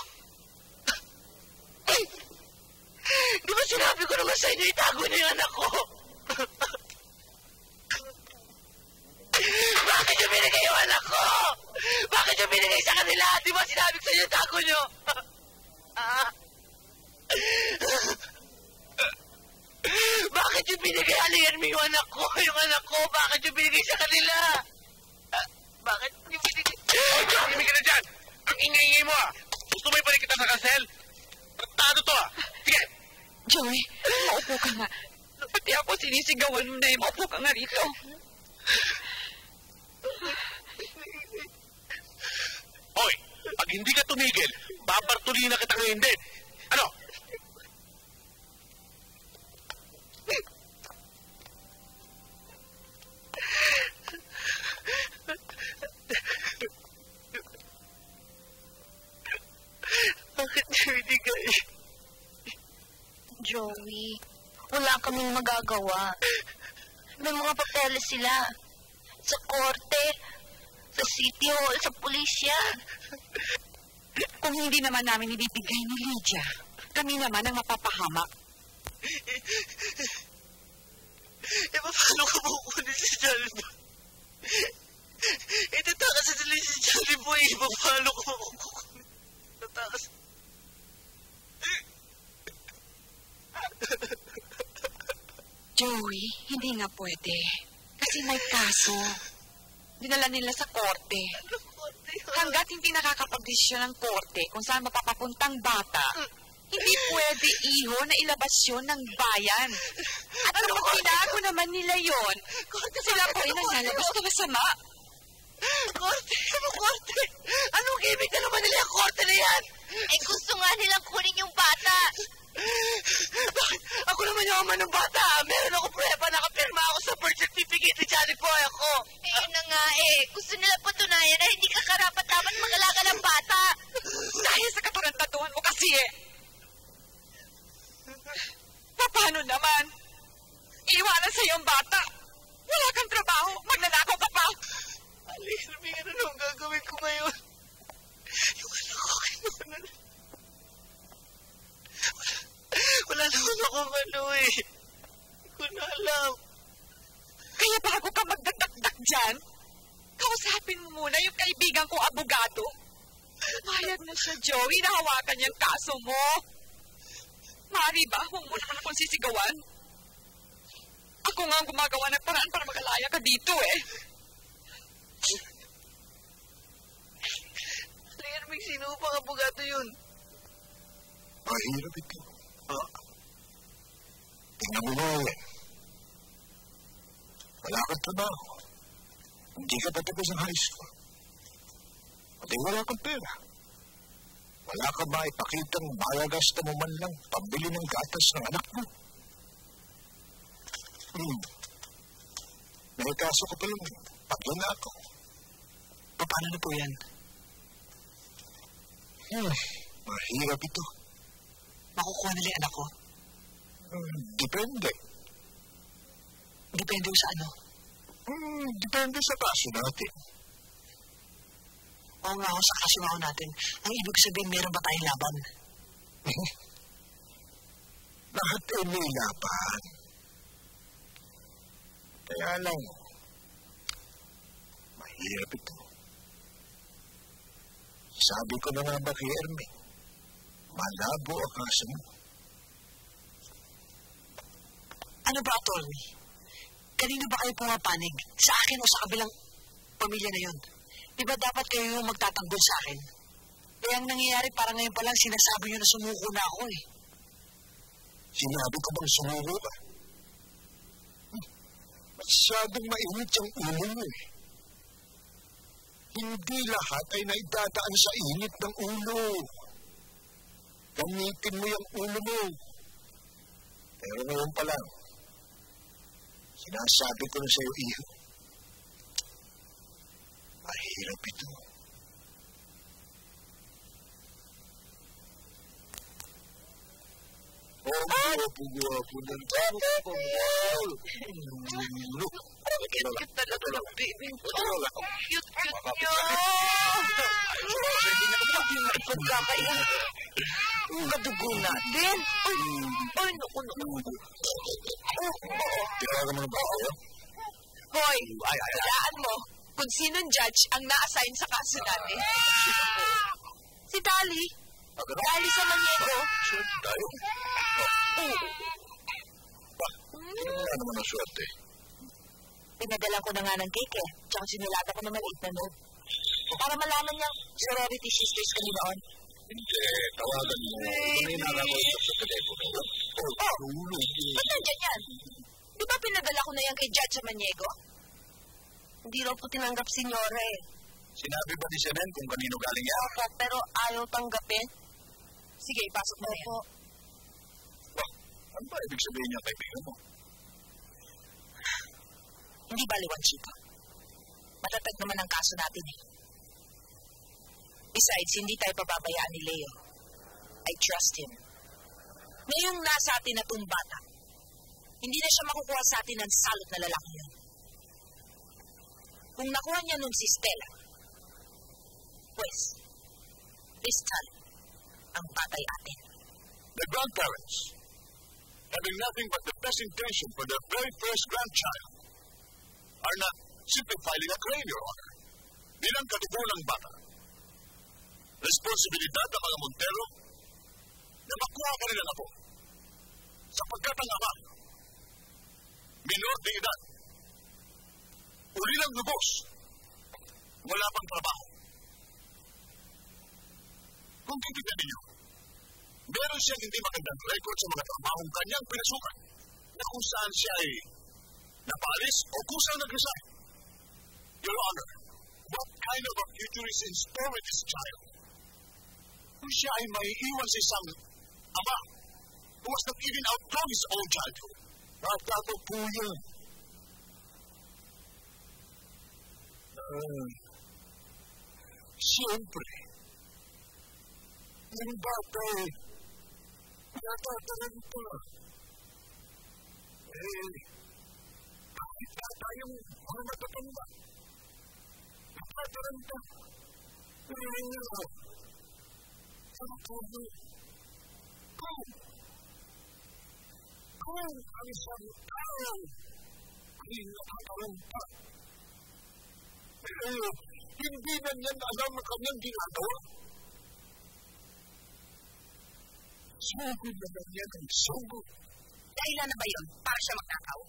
Di ba sinabi ko naman sa inyo itago niyo yung anak ko? Bakit yung binigay yung anak ko? Bakit yung binigay sa kanila? Di ba sinabi ko sa inyo itago niyo? Bakit yung binigay? Aliyan mo yung anak ko? Yung anak ko, bakit yung binigay sa kanila? Bakit yung binigay? Hoy, John! Hindi ka na dyan! Ang ingay-ingay mo ah! Gusto mo ibalik kita sa kasel? Tratado to ah! Sige! Joey, maupo ka nga. Pati ako sinisigawan mo na eh. Maupo ka nga rito. Hoy! Pag hindi ka tumigil, babartulin na kita ngayon din! Ano? Bakit binigay? Joey, wala kaming magagawa. May mga papeles sila. Sa korte, sa city hall, sa pulisya. Kung hindi naman namin ibibigay ni Lydia, kami naman ang mapapahamak. Eh, paano ka makukunin si Johnny Boy? Eh, tatakas sa sila si Johnny Boy. Paano ko makukunin? Tatakas. Joey, hindi nga pwede. Kasi may kaso. Dinala nila sa korte. Hanggat hindi nakakapagdesisyon ng korte kung saan mapapapuntang bata, hindi pwede, iho, na ilabas yun ng bayan. At ano kung tinago naman nila yon, sila po ay naglalabas na masama. Korte? Ano korte? Anong ibig na naman nila yung korte na yan? Eh gusto nga nilang kunin yung bata. Bakit? Ako naman yung ama ng bata. Meron ako prueba, nakapirma ako sa birth certificate ni Johnny Boy ako. Eh yun na nga eh. Gusto nila patunayan na hindi ka karapat-dapat mag-alaga Paano naman? Iwanan sa iyong bata. Wala kang trabaho. Magnanakaw ka pa. Aling, Irving, ano nang gagawin ko ngayon? Yung anak ko, kinuha na. Wala, wala naman akong ano eh. Hindi ko na alam. Kaya bago ka magdadakdak dyan, kausapin mo muna yung kaibigan kong abogado. Bayad na siya, Joey. Nahawakan niyang kaso mo. Mari ba? Huwag mo naman akong sisigawan. Ako nga ang gumagawa ng paraan para makalaya ka dito eh. Aling, Irving, sino pang abogado yun? Mahirap ito. Ah. Tingnan mo nga yan. Wala kang trabaho. Hindi ka pa tapos ng high school. Hindi wala kang pera. Wala ka ba ipakitang magagasta mo man lang pambili ng gatas ng anak mo? Hmm. May kaso ko pa lang. Pagyan na ako. Paano na po yan? Hmm. Mahirap ito. Makukuha nila yung anak ko? Hmm. Depende. Depende sa ano? Hmm. Depende sa kaso natin. Oo nga ho, sa kaso nga ho natin. Ang ibig sabihin, meron ba tayong laban? Lahat ay may laban. Kaya lang, mahirap ito. Sabi ko na nga ba kay Ermi, malabo ang kaso mo. Ano ba, attorney? Kanino ba kayo pumapanig? Sa akin o sa kabilang pamilya na yun? Di ba dapat kayo yung magtatanggol sa akin? Kaya ang nangyayari parang ngayon pa lang sinasabi nyo na sumuko na ako eh. Sinabi ko bang sumuko ka? Hmm. Masyadong mainit yung ulo mo eh. Hindi lahat ay naidadaan sa init ng ulo. Gamitin mo yung ulo mo. Pero ngayon pa lang, sinasabi ko na sa'yo, iho. Mahirap ito. Oh, guwapo-guwapo ng guwapo. Look. Cute talaga ng baby. Cute-cute niyo. Pagkakaya. Kadugo natin. Ay, naku, naku. Tinawagan mo na ba ako? Hoy, talaan mo kung sinong judge ang na-assign sa kaso natin. Si Dali. Dali sa Maniego. Sure, tayo. Hindi mo na naman ang swerte. Pinadala ko na nga ng cake eh. Tsaka sinulatan ko na maliit na note. Para malaman niyang sorority sisters kami noon. Hindi, tawagan mo. Ito na yung nakakausap sa telepono. Oh, tulog. Ba't nandiyan yan? Di ba pinadala ko na yan kay Judge sa Maniego? Hindi raw po tinanggap si Nyore eh. Sinabi ba ni Senen kung kanino galing yan? Opo, pero ayaw tanggapin. Sige, ipasok mo na yan. Bah, ano ba ibig sabihin niya kaibigan mo? Hindi baliwan, Chico. Matatag naman ang kaso natin eh. Besides, hindi tayo pababayaan ni Leo. I trust him. Ngayong nasa atin na itong bata, hindi na siya makukuha sa atin ng salot na lalaki yun. Kung nakuha niya nung si Stella, pues, this time, ang batay atin. The grandparents, having nothing but the best intention for their very first grandchild, are not simply filing a claim, Your Honor. Bilang katubo ng bata, responsibilidad ng mga Montero na makuha ka nila na po sapagkat ang ama, minor de edad, uli lang lubos, wala pang trabaho. Kung titignan ninyo, meron siyang hindi magandang record sa mga trabahong kanyang pinasukan na kung saan siya ay napaalis o kung saan nag-resign. Your Honor, what kind of a future is in store with this child? Kung siya ay maiiwan sa isang ama who was not even outgrown his own childhood. Bata po yan. Uh, Siyempre, yung bata eh, natatanong pa. Eh, kahit na tayong mga matatanda, nakataranta, pero ang kami, kung, kung ang isang tao ay nakataranta, eh, hindi na niyan alam ang kanyang ginagawa. Sugod naman yan ang sugod. Dahilan na ba yun para siya magnakaw?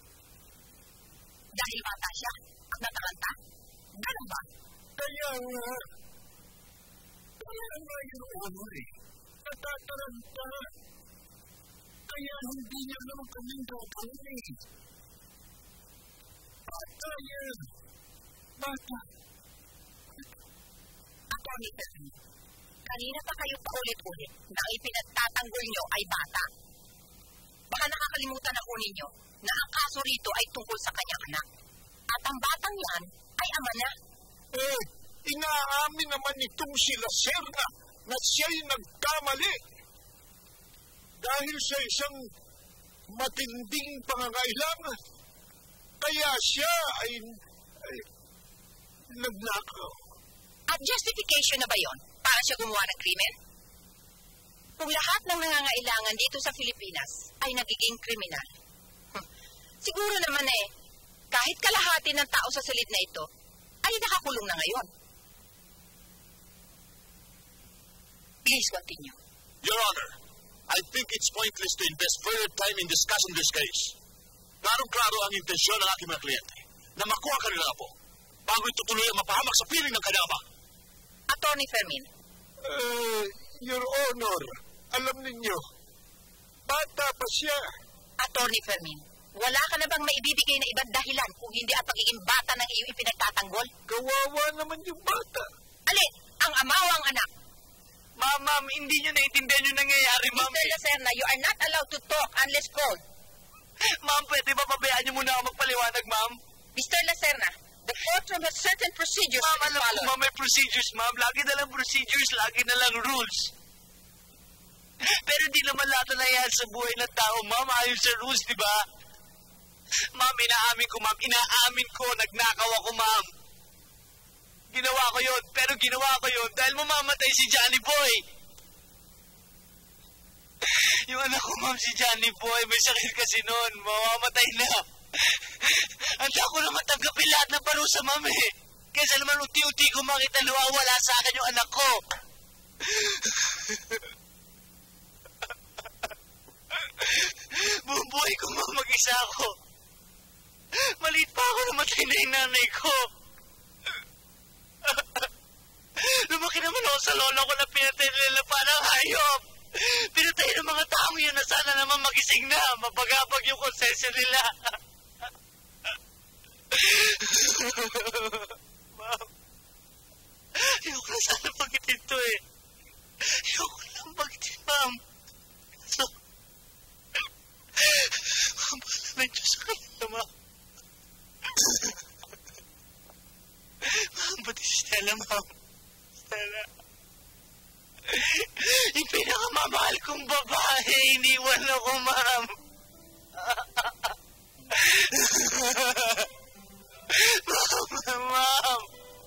Dahil bata siya at nataranta? Ganun ba? Kaya nga, kaya nga yung ano eh, natataranta. Kaya hindi niya naman kaming gagawin eh. Bata yan. Bata. Attorney Fermin, kanina pa kayo paulit-ulit na ang ipinagtatanggol niyo ay bata. Baka nakakalimutan na po ninyo na ang kaso rito ay tungkol sa kanyang anak. At ang batang yan ay ama na. Eh, inaamin naman itong si Lacerna na siya'y nagkamali. Dahil sa isang matinding pangangailangan. Kaya siya ay, ay nagnakaw. At justification na ba yon para siya gumawa ng krimen? Kung lahat ng nangangailangan dito sa Pilipinas ay nagiging kriminal, hmm, siguro naman eh, kahit kalahati ng tao sa silid na ito ay nakakulong na ngayon. Please continue. Your Honor, I think it's pointless to invest further time in discussing this case. Klarong-klaro ang intensyon ng aking mga kliyente na makuha ang kanilang apo bago itutuloy ang mapahamak sa piling ng kanyang ama. Attorney Fermin. Uh, Your Honor, alam ninyo, bata pa siya. Attorney Fermin, wala ka na bang maibibigay na ibang dahilan kung hindi ang pagiging bata ng iyong ipinagtatanggol? Kawawa naman yung bata. Alin, ang ama o ang anak? Ma'am, ma'am, hindi nyo naintindihan yung nangyayari, ma'am. Mister Lacerna, you are not allowed to talk unless called. Ma'am, pwede ba pabayaan nyo muna ako magpaliwanag, ma'am? Mister Lacerna, the courtroom has certain procedures ma'am, to be alam followed. ko, ma'am, may procedures, ma'am. Lagi na lang procedures, lagi na lang rules. Pero hindi naman lahat na nangyayari sa buhay ng tao, ma'am, ayon sa rules, di ba? Ma'am, inaamin ko, ma'am, inaamin ko, nagnakaw ako, ma'am. Ginawa ko yun, pero ginawa ko yun dahil mamamatay si Johnny Boy. Yung anak ko, ma'am, si Johnny Boy, may sakit kasi noon, mamamatay na. Handa ko na matanggapin lahat ng parusa, ma'am, eh. Kaysa naman unti-unti ko makita nawawala sa akin yung anak ko. Buong buhay ko, ma'am, mag-isa ako. Maliit pa ako namatay na yung nanay ko. Lumaki naman ako sa lolo ko na pinatay nila parang hayop. Pinatay ng mga taong yun na sana naman magising na. Mapagapag yung konsensya nila. Ma'am, ayoko na sana pagitin to eh. Ayoko lang pagitin, ma'am. So, ma'am, pala Diyos sa kanila, ma'am. Ma'am, pati si Stella, ma'am. Stella. Yung pinakamamahal kong babae, iniwan ako, ma'am. Ma'am, ma'am.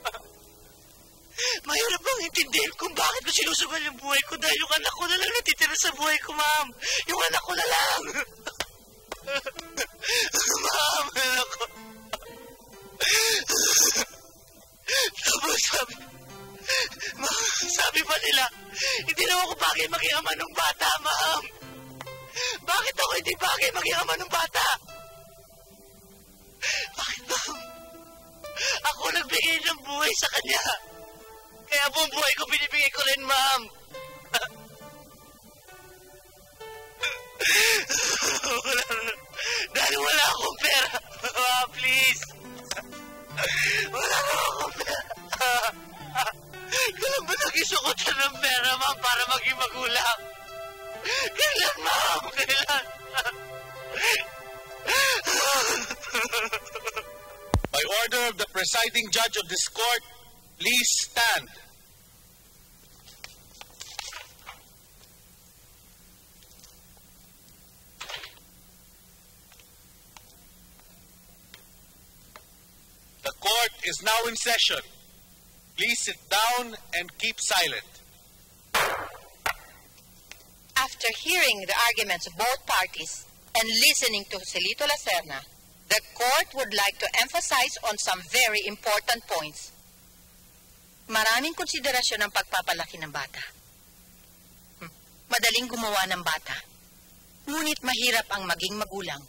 Mahirap bang intindihin kung bakit ko sinusugal yung buhay ko dahil yung anak ko na lang natitira sa buhay ko, ma'am. Yung anak ko na lang. Ma'am, anak ko. Tapos sabi, ma'am, sabi pa nila, hindi naman ako bagay maging ama ng bata, ma'am. Bakit ako hindi bagay maging ama ng bata? Bakit, ma'am? Ako nagbigay ng buhay sa kanya. Kaya buong buhay ko binibigay ko rin, ma'am. Dahil wala akong pera. Ah, please. Wala akong pera. Kailan ba nagisukotan ng pera, ma'am, para maging magulang? Kailan, ma'am? Kailan? By order of the presiding judge of this court, please stand. is now in session. Please sit down and keep silent. After hearing the arguments of both parties and listening to Joselito Lacerna, the court would like to emphasize on some very important points. Maraming konsiderasyon ang pagpapalaki ng bata. Hmm. Madaling gumawa ng bata, ngunit mahirap ang maging magulang.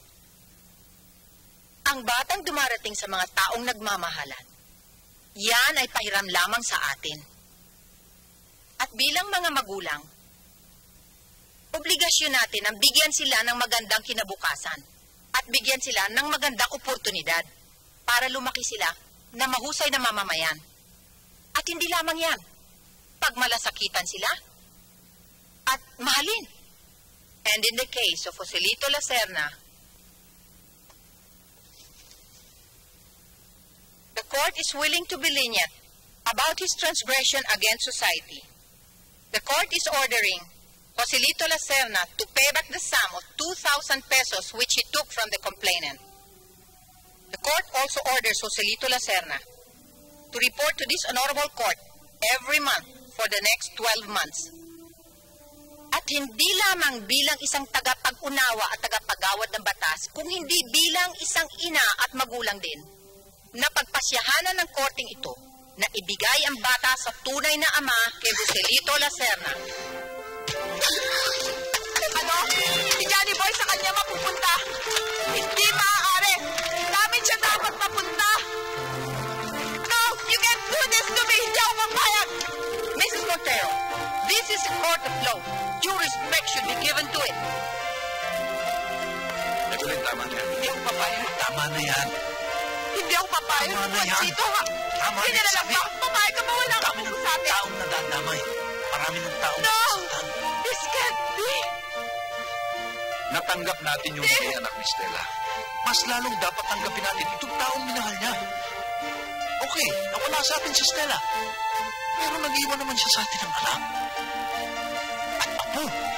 Ang batang dumarating sa mga taong nagmamahalan, yan ay pahiram lamang sa atin. At bilang mga magulang, obligasyon natin ang bigyan sila ng magandang kinabukasan at bigyan sila ng magandang oportunidad para lumaki sila na mahusay na mamamayan. At hindi lamang yan, pagmalasakitan sila at mahalin. And in the case of Joselito Lacerna, the court is willing to be lenient about his transgression against society. The court is ordering Joselito Lacerna to pay back the sum of two thousand pesos which he took from the complainant. The court also orders Joselito Lacerna to report to this honorable court every month for the next twelve months. At hindi lamang bilang isang tagapag-unawa at tagapagawad ng batas, kung hindi bilang isang ina at magulang din, na pagpasyahanan ng korting ito na ibigay ang bata sa tunay na ama kay Joselito Lacerna. Ano? Si Johnny Boy sa kanya mapupunta. Hindi maaari. Namin siya dapat mapunta. No! You can't do this to me! Hindi ako papayag! Missus Montero, this is a court of law. Due respect should be given to it. Evelyn, tama na yan. Hindi ako papayag. Tama na yan. Hindi ako papayag. Tama na yan. Dito ha. Tama na Hindi na lang ba? Papayag ka ba? Wala ka Daming pinagsabi. taong nadadamay. Marami ng taong No! nasasaktan. This can't be. Natanggap natin yung mga anak ni Stella. Mas lalong dapat tanggapin natin itong taong minahal niya. Okay, nawala sa atin si Stella. Pero nag-iwan naman siya sa atin ng anak. At apo.